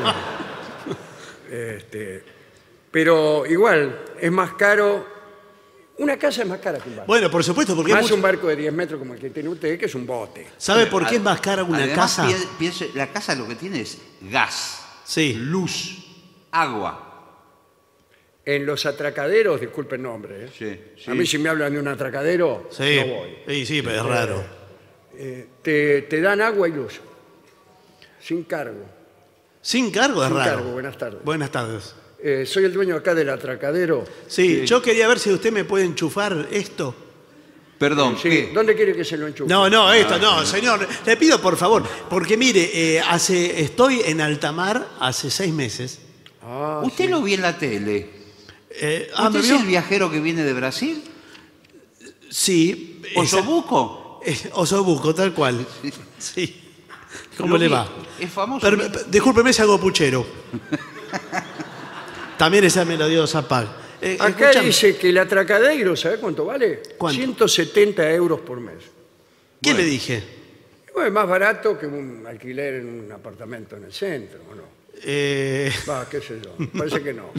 Este, pero igual, es más caro. Una casa es más cara que un barco. Bueno, por supuesto, porque es Más mucho- un barco de diez metros como el que tiene usted, que es un bote. ¿Sabe por qué es más cara una Además, casa? pi- piense, la casa lo que tiene es gas, Sí. luz, agua. En los atracaderos, disculpe el nombre, ¿eh? Sí, sí. A mí si me hablan de un atracadero, Sí, no voy. sí, sí, pero es raro. Eh, te, te dan agua y luz, sin cargo. Sin cargo es Sin raro. cargo, buenas tardes. Buenas tardes. Eh, soy el dueño acá del atracadero. Sí, Sí. yo quería ver si usted me puede enchufar esto. Perdón, Sí, ¿qué? ¿dónde quiere que se lo enchufe? No, no, esto no, señor. Le pido por favor, porque mire, eh, hace, estoy en alta mar hace seis meses. Ah, Usted sí. lo vi en la tele. Eh, ah, ¿Usted ¿me es vio? el viajero que viene de Brasil? Sí. ¿Osobuco? esa- eh, Osobuco, tal cual. Sí. ¿Cómo Lo le vi. va? Es famoso. Per- ¿no? per- discúlpeme si hago puchero. También esa me la dio Zapag. Eh, Acá escúchame, dice que el atracadero, ¿sabe cuánto vale? ¿Cuánto? ciento setenta euros por mes. ¿Qué Bueno. le dije? Bueno, es más barato que un alquiler en un apartamento en el centro, ¿o no? Eh, Va, qué sé yo, parece que no.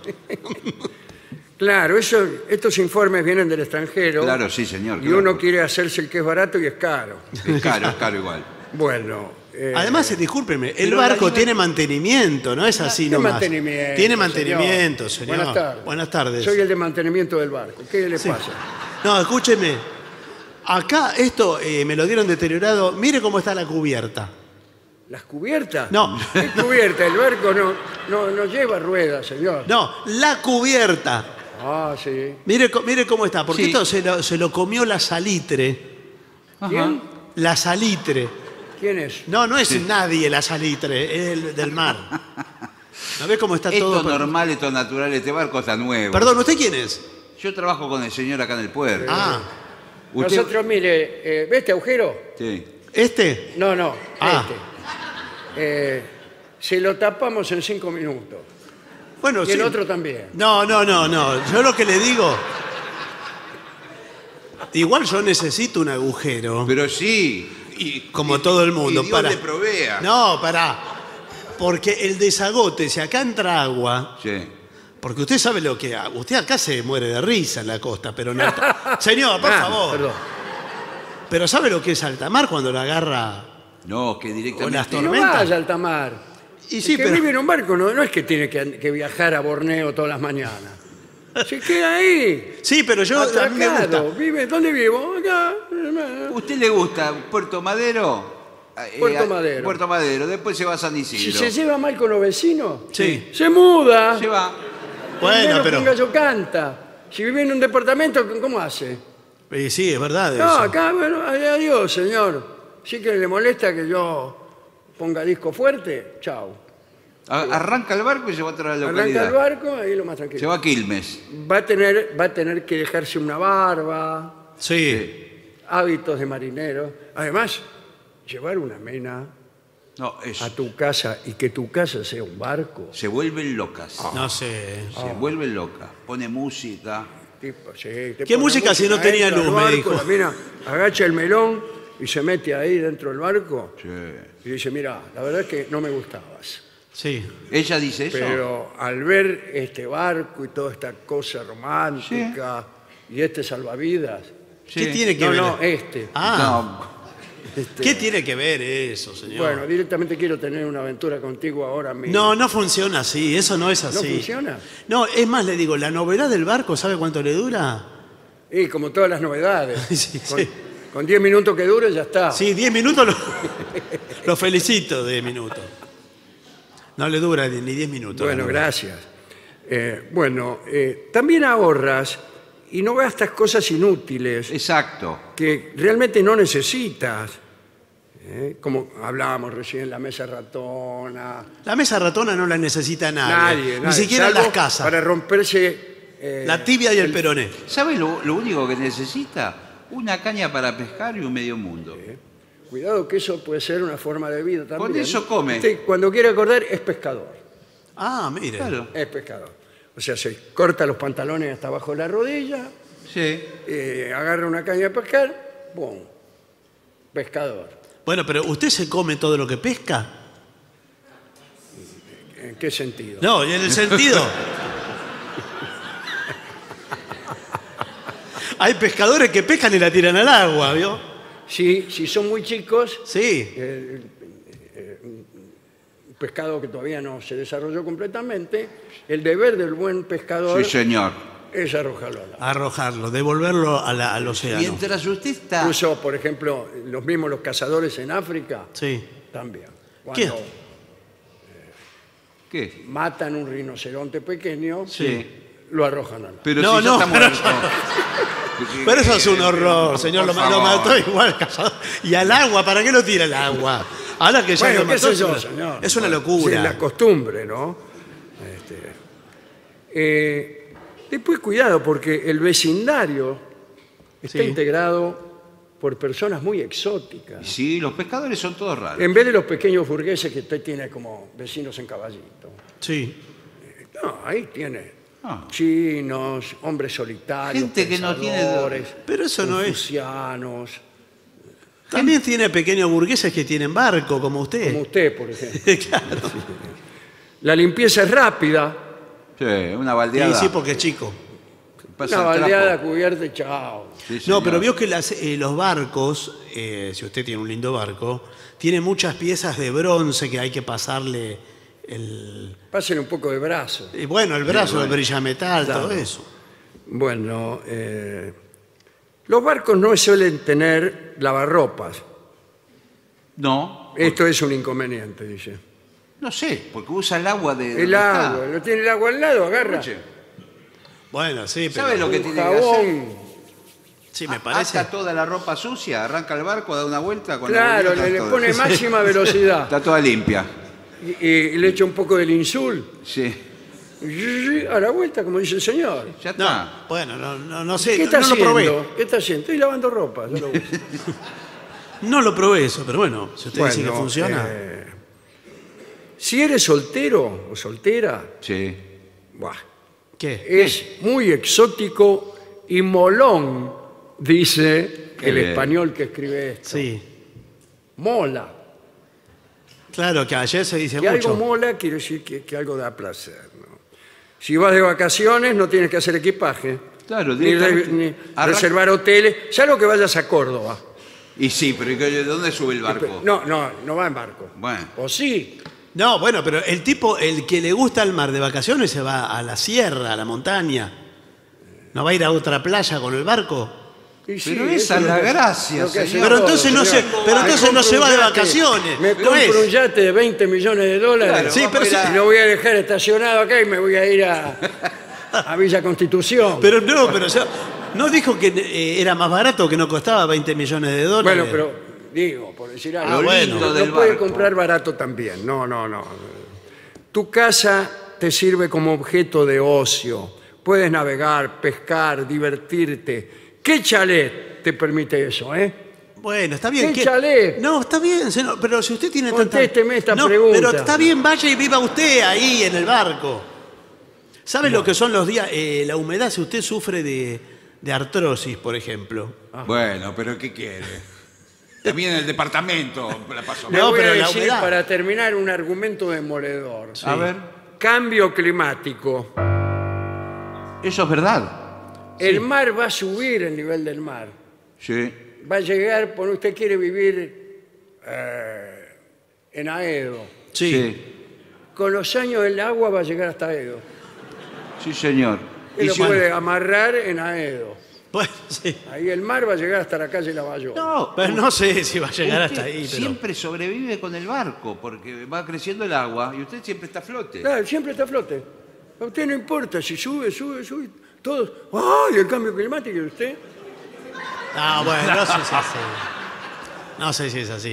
Claro, eso, estos informes vienen del extranjero. Claro, sí, señor. Y claro. uno quiere hacerse el que es barato y es caro. Es caro, es caro igual. Bueno. eh, Además, eh, discúlpeme, el pero la barco liber- tiene mantenimiento, no es así ¿qué nomás. mantenimiento? Tiene mantenimiento, señor? señor. Buenas tardes. Buenas tardes. Soy el de mantenimiento del barco. ¿Qué le Sí. pasa? No, escúcheme. Acá esto eh, me lo dieron deteriorado. Mire cómo está la cubierta. ¿Las cubiertas? No. ¿Qué cubierta? El barco no, no, no lleva ruedas, señor. No, la cubierta. Ah, sí. Mire, co- mire cómo está, porque Sí. esto se lo, se lo comió la salitre. ¿Quién? La salitre. ¿Quién es? No, no es nadie la salitre, es el del mar. ¿No ves cómo está todo? Esto per- normal, esto natural, este barco está nuevo. Perdón, ¿usted quién es? Yo trabajo con el señor acá en el puerto. Ah, Usted- Nosotros, mire, eh, ¿ve este agujero? Sí. ¿este? No, no, Ah. este. Eh, se lo tapamos en cinco minutos. Bueno, Y el sí. otro también. No, no, no, no. Yo lo que le digo. Igual yo necesito un agujero. Pero sí. Y, Como y- todo el mundo. Y Dios para... le provea. No, pará. Porque el desagote, si acá entra agua. Sí. Porque usted sabe lo que. Usted acá se muere de risa en la costa, pero no. está- Señor, por Ah, favor. Perdón. Pero ¿sabe lo que es alta mar cuando la agarra? No, que O las directamente. Y no tormentas. vaya al tamar. Y El sí, que pero- vive en un barco no, no es que tiene que, que viajar a Borneo todas las mañanas. Se queda ahí. Sí, pero yo a mí me atracado. gusta. Vive, ¿dónde vivo? Acá. ¿Usted le gusta Puerto Madero? Eh, Puerto eh, Madero. Puerto Madero. Después se va a San Si Isidro. se lleva mal con los vecinos, Sí. se muda. Se va. Bueno, Primero que pero. un gallo canta. Si vive en un departamento, ¿cómo hace? Eh, sí, es verdad. No, eso. acá, bueno, adiós, señor. Sí que le molesta que yo ponga disco fuerte, chao. A- Arranca el barco y se va a otra Arranca localidad. el barco, ahí lo más Se tranquilo. va a Quilmes. Va a tener, va a tener que dejarse una barba, Sí. hábitos de marinero. Además, llevar una mena No, es, a tu casa y que tu casa sea un barco. se vuelven locas. No sé. Se vuelven locas. Pone música. Tipo, sí, te ¿Qué pone música si no tenía entra al luz, me barco, dijo? La mina agacha el melón y se mete ahí dentro del barco Sí. y dice, mira, la verdad es que no me gustabas. Sí. Ella dice eso. Pero al ver este barco y toda esta cosa romántica y este salvavidas, Sí. ¿Qué tiene que no, ver? no, este, Ah, No, este, ¿qué tiene que ver eso, señor? bueno, directamente quiero tener una aventura contigo ahora mismo. No, no funciona así, eso no es así. ¿No funciona? No, es más, le digo, la novedad del barco, ¿sabe cuánto le dura? Y como todas las novedades, Sí, con, sí. con diez minutos que dure ya está. Sí, diez minutos lo, lo felicito de minutos. No le dura ni diez minutos. Bueno, la novedad. gracias. Eh, bueno, eh, también ahorras y no gastas cosas inútiles exacto. que realmente no necesitas. ¿eh? Como hablábamos recién, la mesa ratona. La mesa ratona no la necesita nadie. Nadie, Ni nadie, siquiera salvo las casas. Para romperse. eh, La tibia y el, peroné. ¿Sabe lo, lo único que necesita? Una caña para pescar y un medio mundo. Cuidado que eso puede ser una forma de vida también. Con eso come. Usted, cuando quiere acordar, es pescador. Ah, mire. Claro. Es pescador. O sea, se corta los pantalones hasta abajo de la rodilla, Sí. eh, agarra una caña de pescar, ¡pum! Pescador. Bueno, pero ¿usted se come todo lo que pesca? ¿En qué sentido? No, y en el sentido... Hay pescadores que pescan y la tiran al agua, ¿vio? Si, si son muy chicos, Sí. eh, eh, un pescado que todavía no se desarrolló completamente, el deber del buen pescador Sí, señor. es arrojarlo al agua. Arrojarlo, devolverlo a la- al océano. Mientras usted está... Incluso, por ejemplo, los mismos los cazadores en África Sí. también. ¿Qué? Cuando ¿Qué? matan un rinoceronte pequeño, Sí. lo arrojan al agua. Pero No, si ya no, está pero- muerto. Pero eso es un horror, señor. Lo, Por lo favor. mató igual cazador. Y al agua, ¿para qué lo tira al agua? Ahora que ya Bueno, lo qué mató, sé es yo, una- señor. Es una Sí, locura. la costumbre, ¿no? Este, eh, después, cuidado, porque el vecindario está Sí. integrado por personas muy exóticas. Sí, los pescadores son todos raros. En vez de los pequeños burgueses que usted tiene como vecinos en caballito. Sí. No, ahí tiene Ah. chinos, hombres solitarios, Gente que no tiene- pensadores, Pero eso no es- confucianos, También tiene pequeños burgueses que tienen barco, como usted. como usted, por ejemplo. Claro. La limpieza es rápida, Sí, una Sí, baldeada. sí, porque es chico. Pasa una el trapo. baldeada cubierta y chao. Sí, No, señor. pero vio que las, eh, los barcos, eh, si usted tiene un lindo barco, tiene muchas piezas de bronce que hay que pasarle el... Pásenle un poco de brazo. eh, bueno, el brazo, bueno. el brillametal, Claro. todo eso. Bueno, eh, los barcos no suelen tener lavarropas. No, Esto es un inconveniente, dice. no sé, porque usa el agua de... El donde agua, está. lo tiene el agua al lado, agarra. Escuche, Bueno, sí, pero... ¿sabe lo que Un tiene que hacer? jabón. Sí, me parece... Ata toda la ropa sucia, arranca el barco, da una vuelta con la Claro, bolita, le, le todo. pone máxima velocidad Está toda limpia. y, y le echa un poco del insul. Sí, Y a la vuelta, como dice el señor. ya está. No, bueno, no, no, no sé, ¿Qué no, está no lo haciendo? probé. ¿Qué está haciendo? Estoy lavando ropa. yo lo uso. No lo probé eso, pero bueno, si usted dice que Bueno, funciona... eh, si eres soltero o soltera, Sí. buah, ¿Qué? es muy exótico y molón, dice Qué el bien. español que escribe esto. Sí. Mola. Claro, que ayer se dice Que mucho. algo mola quiere decir que, que algo da placer. ¿no? Si vas de vacaciones no tienes que hacer equipaje. Claro, ni, re- directamente. ni Arranca- reservar hoteles, salvo que vayas a Córdoba. Y sí, pero ¿y qué- ¿de dónde sube el barco? No, no, no va en barco. Bueno. O sí. No, bueno, pero el tipo, el que le gusta el mar de vacaciones se va a la sierra, a la montaña. ¿No va a ir a otra playa con el barco? Y sí, Pero eso esa es lo la que- gracia, lo que hacen señor. Pero todos, entonces no señor. se- pero Me entonces no compro se un va de yate, vacaciones. Me ¿No compro es? un yate de veinte millones de dólares. Claro, Sí, vamos pero a ir sí, a- Y lo voy a dejar estacionado acá y me voy a ir a, a Villa Constitución. Pero no, pero yo- no dijo que eh, era más barato, que no costaba veinte millones de dólares. Bueno, pero digo, por decir algo. Ah, bueno. no del puedes barco. comprar barato también. No, no, no. Tu casa te sirve como objeto de ocio. Puedes navegar, pescar, divertirte. ¿Qué chalet te permite eso, eh? Bueno, está bien. ¿Qué chalet? No, está bien, señor, pero si usted tiene tanta... Contésteme esta no, pregunta. Pero está bien, vaya y viva usted ahí en el barco. ¿Sabe lo que son los días? eh, la humedad, si usted sufre de, de artrosis, por ejemplo. Bueno, pero ¿qué quiere? También en el departamento la pasó. Le No, voy pero a la decir, humedad. para terminar, un argumento demoledor. A ver, Cambio climático. eso es verdad. El mar va a subir el nivel del mar. Sí. Va a llegar, por usted quiere vivir eh, en Aedo. Sí. Con los años el agua va a llegar hasta Aedo. Sí, señor. Y lo si- puede amarrar en Aedo. Bueno, sí. Ahí el mar va a llegar hasta la calle Lavallol. No, Pero no sé si va a llegar usted hasta ahí. Pero... siempre sobrevive con el barco porque va creciendo el agua y usted siempre está a flote. Claro, siempre está a flote. A usted no importa si sube, sube, sube. Todos, ¡ay, el cambio climático! ¿Y usted? No, bueno, no sé si es así. No sé si es así.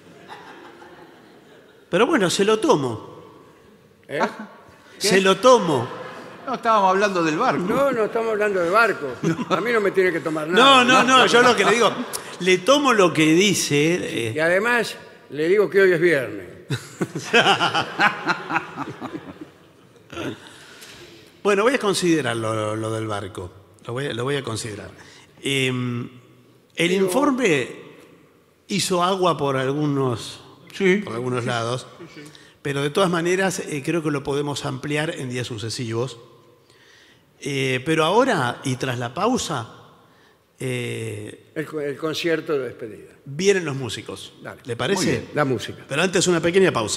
Pero bueno, se lo tomo. ¿Eh? Se lo tomo. No, estábamos hablando del barco. No, no estamos hablando de barco. A mí no me tiene que tomar No, nada. no, no, yo lo que le digo, le tomo lo que dice. Y eh, además le digo que hoy es viernes. Bueno, voy a considerar lo, lo del barco. Lo voy, a- lo voy a considerar. Eh, el informe hizo agua por algunos, Sí. por algunos lados, pero de todas maneras eh, creo que lo podemos ampliar en días sucesivos. Eh, pero ahora, y tras la pausa, eh, El, co- el concierto de despedida. vienen los músicos. Dale. ¿Le parece? Muy bien. La música. Pero antes una pequeña pausa.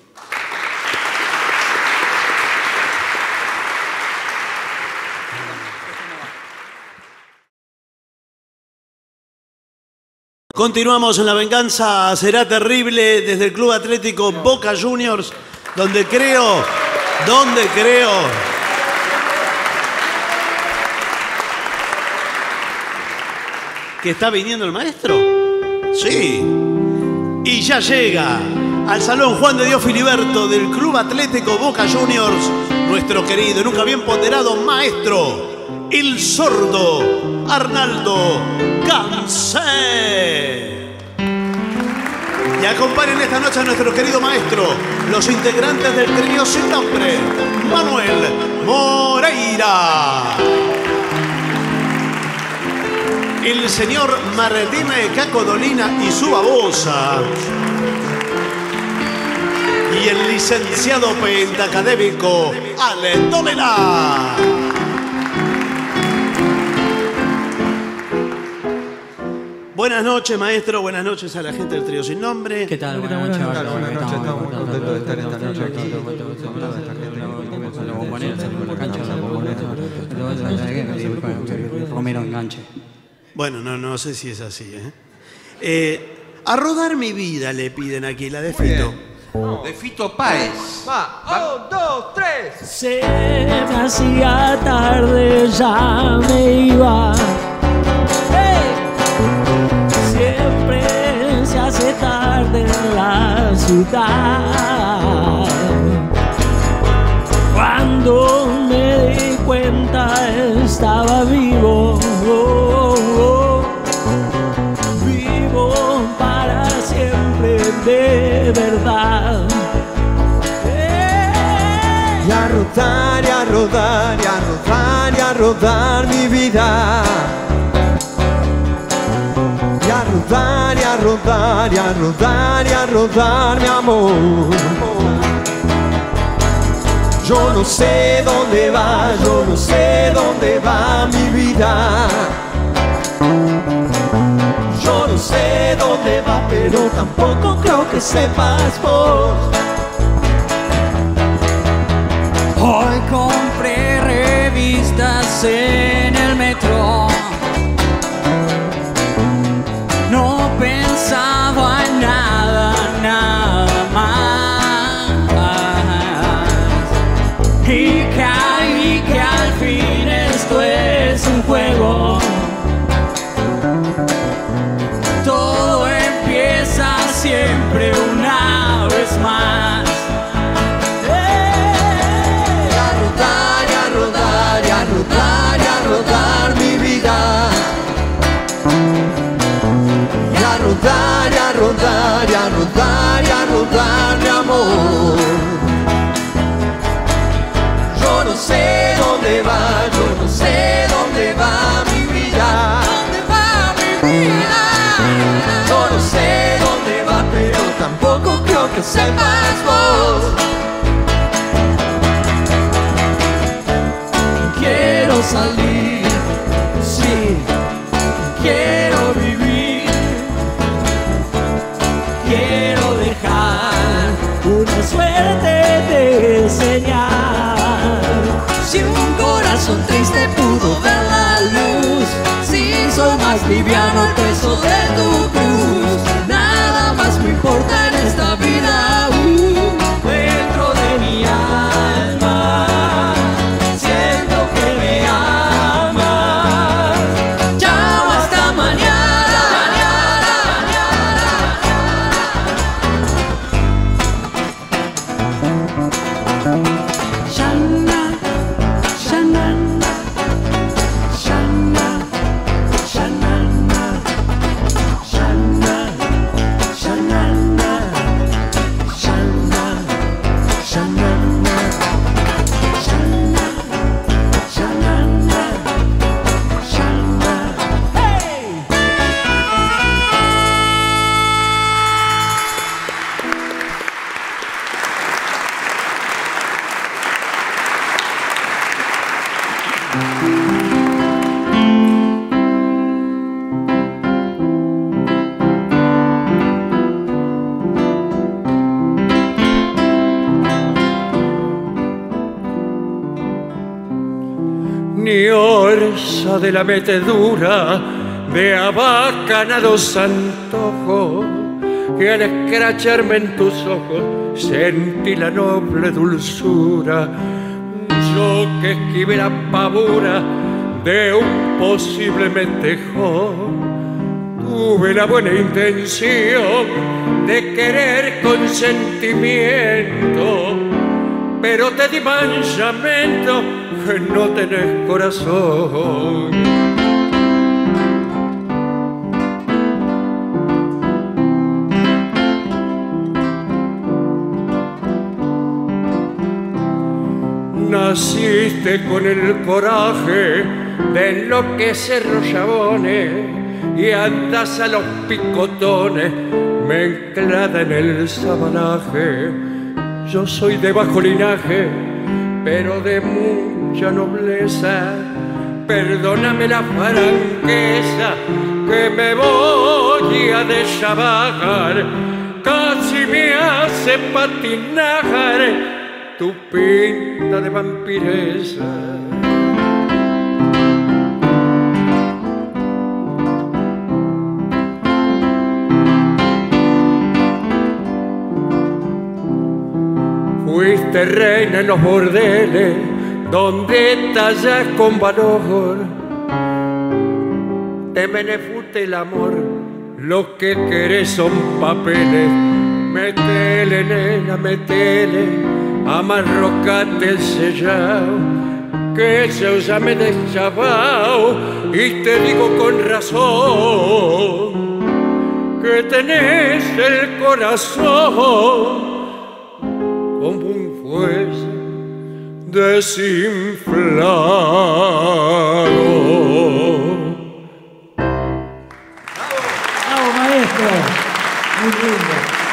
Continuamos en La Venganza Será Terrible desde el Club Atlético Boca Juniors, donde creo, donde creo que está viniendo el maestro. Sí. Y ya llega al Salón Juan de Dios Filiberto del Club Atlético Boca Juniors, nuestro querido y nunca bien ponderado maestro, el sordo Arnaldo Gansé. Y acompañen esta noche a nuestro querido maestro, los integrantes del trío sin nombre, Manuel Moreira, el señor Martínez Cacodolina y su babosa, y el licenciado pentacadémico Ale Dolera. Buenas noches, maestro. Buenas noches a la gente del trío sin nombre. ¿Qué tal? Buenas noches. Buenas noches, estamos muy contentos de estar esta noche aquí con toda esta gente que La bombonera, salimos a la cancha, la bombonera. Romero enganche. Bueno, no, no sé si es así. ¿eh? Eh, a rodar mi vida le piden aquí, la de Fito. De Fito Páez. Va, un, dos, tres. Se me hacía tarde, ya me iba. ¡Hey! Siempre se hace tarde en la ciudad. Cuando me di cuenta estaba vivo. Oh, oh. Vivo para siempre de verdad. Y a rodar, y a rodar, y a rodar, y a rodar mi vida. Y a rodar, y a rodar, y a rodar, y a rodar mi amor. Yo no sé dónde va, yo no sé dónde va mi vida. Yo no sé dónde va, pero tampoco creo que sepas vos. Hoy compré revistas en el metro. No pensaba en nada, nada más. Y caí que al fin esto es un juego. Todo empieza siempre una vez más. Y a rodar, y a rodar, y a rodar, y a rodar mi vida. Y a rodar, y a rodar, y a rodar, y a rodar mi amor. Yo no sé dónde va, yo no sé dónde va mi vida. ¿Dónde va mi vida? Yo no sé dónde va, pero tampoco creo que sepas vos. Quiero salir, sí, quiero vivir, quiero dejar una suerte de señal. Si un corazón triste pudo ver la luz, si soy más liviano el peso de tu cruz, nada más me importa en esta vida. uh, Dentro de mi alma siento que me amas. Chao, hasta mañana. Shana, shana, shana, shana. rosa de la metedura de abacanados antojos, que al escracharme en tus ojos sentí la noble dulzura. Yo que esquivé la pavura de un posible metejón, tuve la buena intención de querer con sentimiento, pero te di mansamente que no tenés corazón. Naciste con el coraje de enloquecer los chabones y andas a los picotones mezclada en el sabanaje. Yo soy de bajo linaje, pero de mucha nobleza. Perdóname la franqueza, que me voy a deschabajar. Casi me hace patinar tu pinta de vampiresa. Fuiste reina en los bordeles donde tallas con valor. Te menefute el amor, lo que querés son papeles. Metele, nena, metele, amarrocate el sellao, que se usa me deschavao, y te digo con razón que tenés el corazón como un fuelle desinflado. ¡Bravo, maestro! Muy lindo.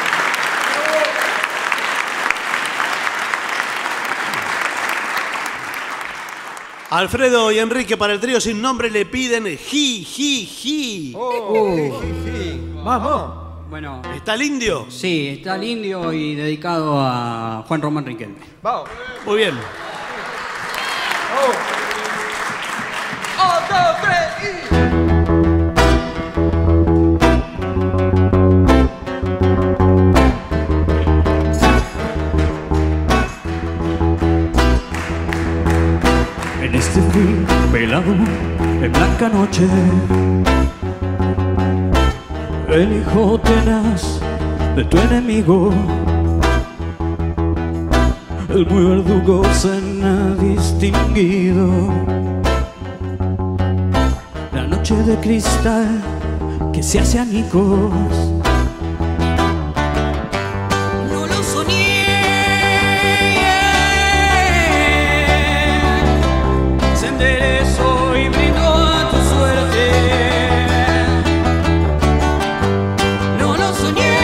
Alfredo y Enrique para el trío sin nombre le piden ji, ji, ji. Oh. Vamos. Bueno, ¿Está el indio? sí, está el indio y dedicado a Juan Román Riquelme. Muy bien. En este frío velado, en blanca noche, el hijo tenaz de tu enemigo, el muy verdugo cena distinguido. La noche de cristal que se hace añicos, No lo soñé. se enderezó y brindó a tu suerte. No lo soñé.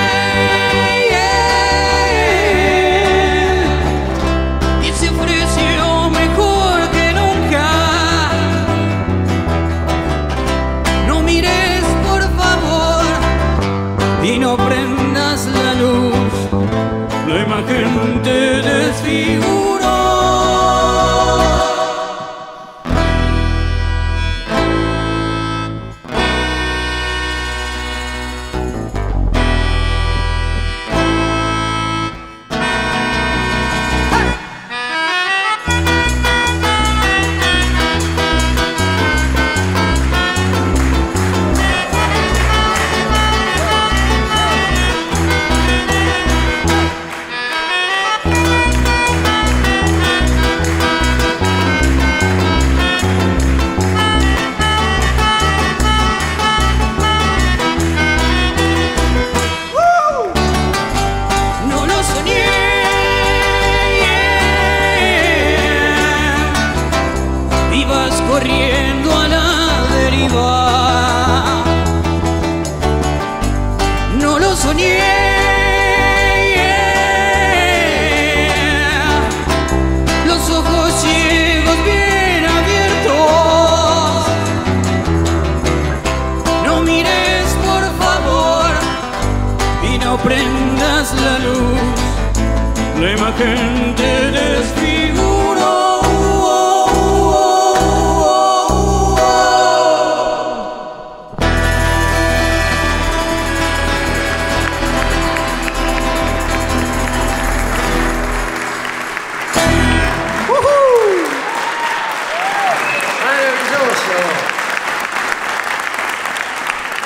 Y se ofreció mejor que nunca. No mires, por favor, Y no prendas la luz, la imagen te desfiguró. no lo soñé. Ibas corriendo a la deriva. No lo soñé. Los ojos ciegos bien abiertos. No mires, por favor, Y no prendas la luz, la imagen te desfiguró.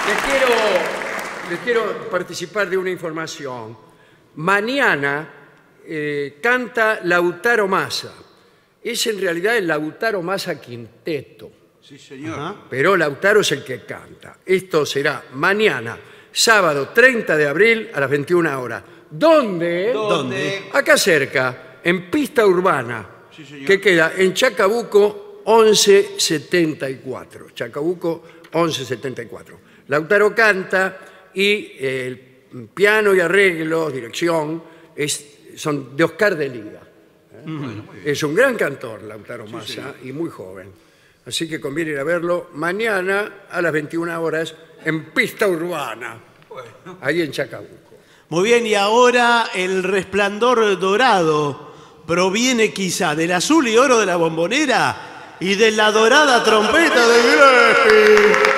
Les quiero, les quiero participar de una información. Mañana eh, canta Lautaro Massa. Es en realidad el Lautaro Massa Quinteto. Sí, señor. Ajá. Pero Lautaro es el que canta. Esto será mañana, sábado treinta de abril a las veintiuna horas. ¿Dónde? ¿Dónde? Acá cerca, en Pista Urbana, Sí, señor. que queda en Chacabuco once setenta y cuatro. Chacabuco once setenta y cuatro. Lautaro canta y el piano y arreglos, dirección, es, son de Oscar de Liga. Es un gran cantor, Lautaro Massa, y muy joven. Así que conviene ir a verlo mañana a las veintiuna horas en Pista Urbana, ahí en Chacabuco. Muy bien, y ahora el resplandor dorado proviene quizá del azul y oro de la Bombonera y de la dorada trompeta de Gillespie.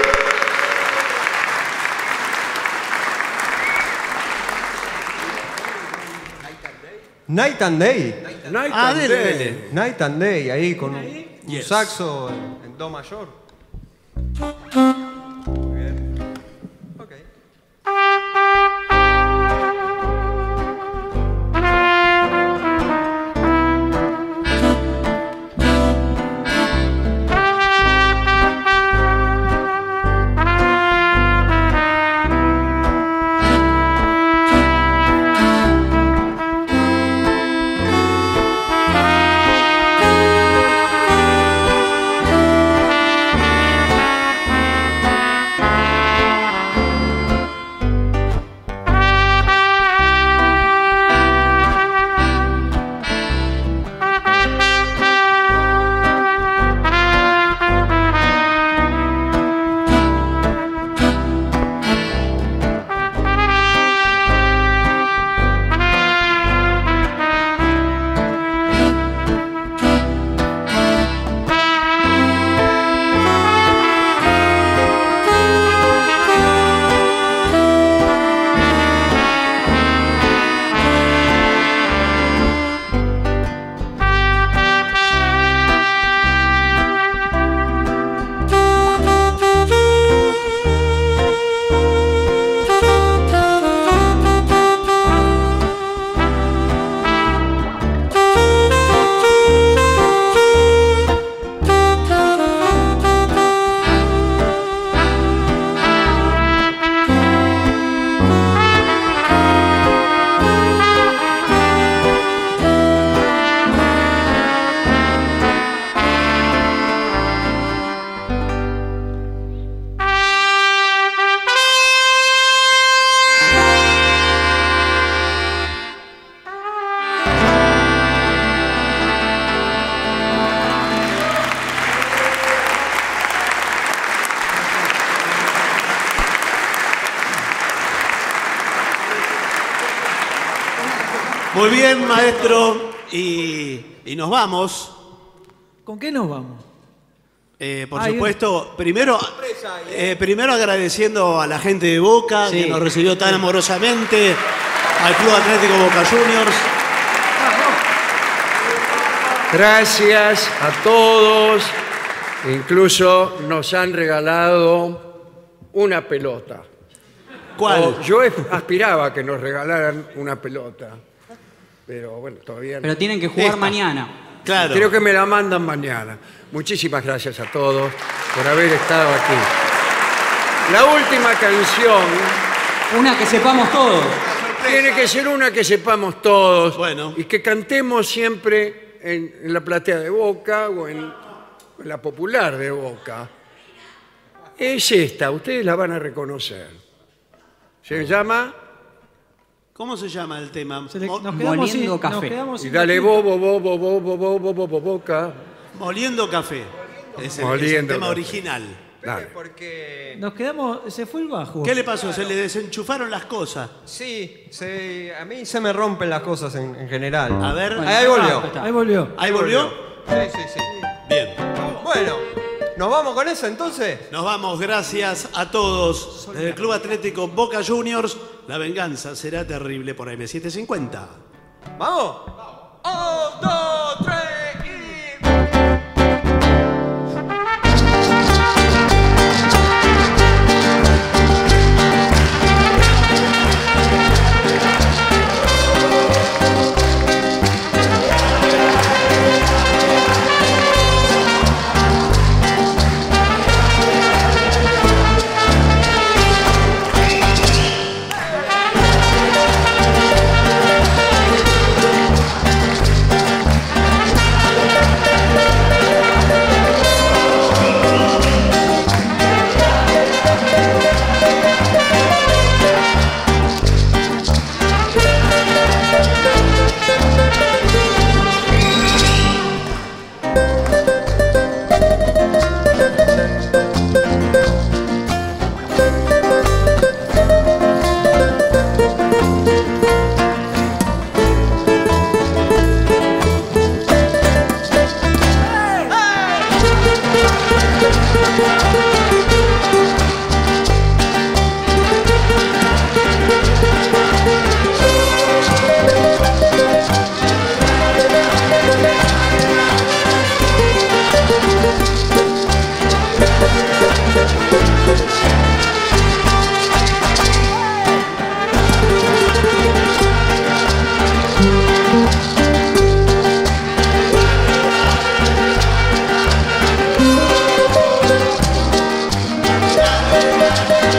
Night and Day. Night Ah, and dele, Day. dele. Night and Day, ahí con un, un Yes. saxo en, en do mayor. Muy bien. Ok. Muy bien, maestro, y, y nos vamos. ¿Con qué nos vamos? Eh, por Hay supuesto, primero, eh, primero agradeciendo a la gente de Boca, Sí. que nos recibió tan amorosamente, al Club Atlético Boca Juniors. Gracias a todos. Incluso nos han regalado una pelota. ¿Cuál? O yo es- aspiraba a que nos regalaran una pelota. Pero bueno, todavía no. Pero tienen que jugar Esta. mañana. Claro. Creo que me la mandan mañana. Muchísimas gracias a todos por haber estado aquí. La última canción Una que sepamos todos. tiene que ser una que sepamos todos. Bueno. Y que cantemos siempre en, en la platea de Boca o en, en la popular de Boca. Es esta, ustedes la van a reconocer. Se llama ¿Cómo se llama el tema? Se le- Mo- nos quedamos Moliendo sin- café. nos quedamos Y sin dale la tinta. bobo, bobo, bobo, bobo, bobo, bobo, boca. Moliendo café. Es el, es el Moliendo tema café. original. Dale. Porque. Nos quedamos, se fue el bajo. ¿Qué le pasó? Se le desenchufaron las cosas. Sí, se- a mí se me rompen las cosas en, en general. A ver. Ahí volvió. está. Ahí volvió. ¿Ahí volvió? Sí, sí, sí. Bien. Bueno, ¿nos vamos con eso entonces? Nos vamos, gracias a todos. Desde el Club Atlético Boca Juniors, la venganza será terrible por M setecientos cincuenta. ¿Vamos? Un, dos, tres y...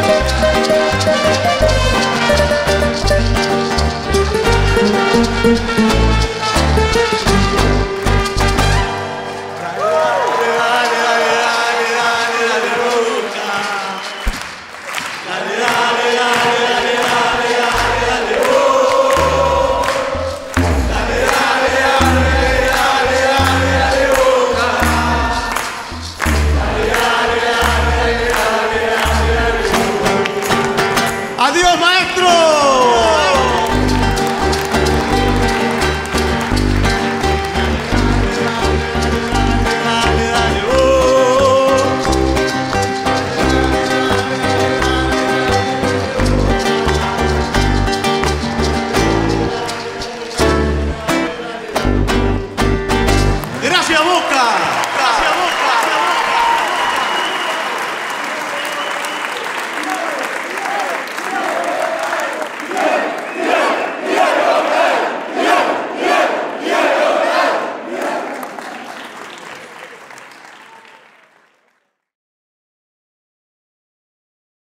Thank you.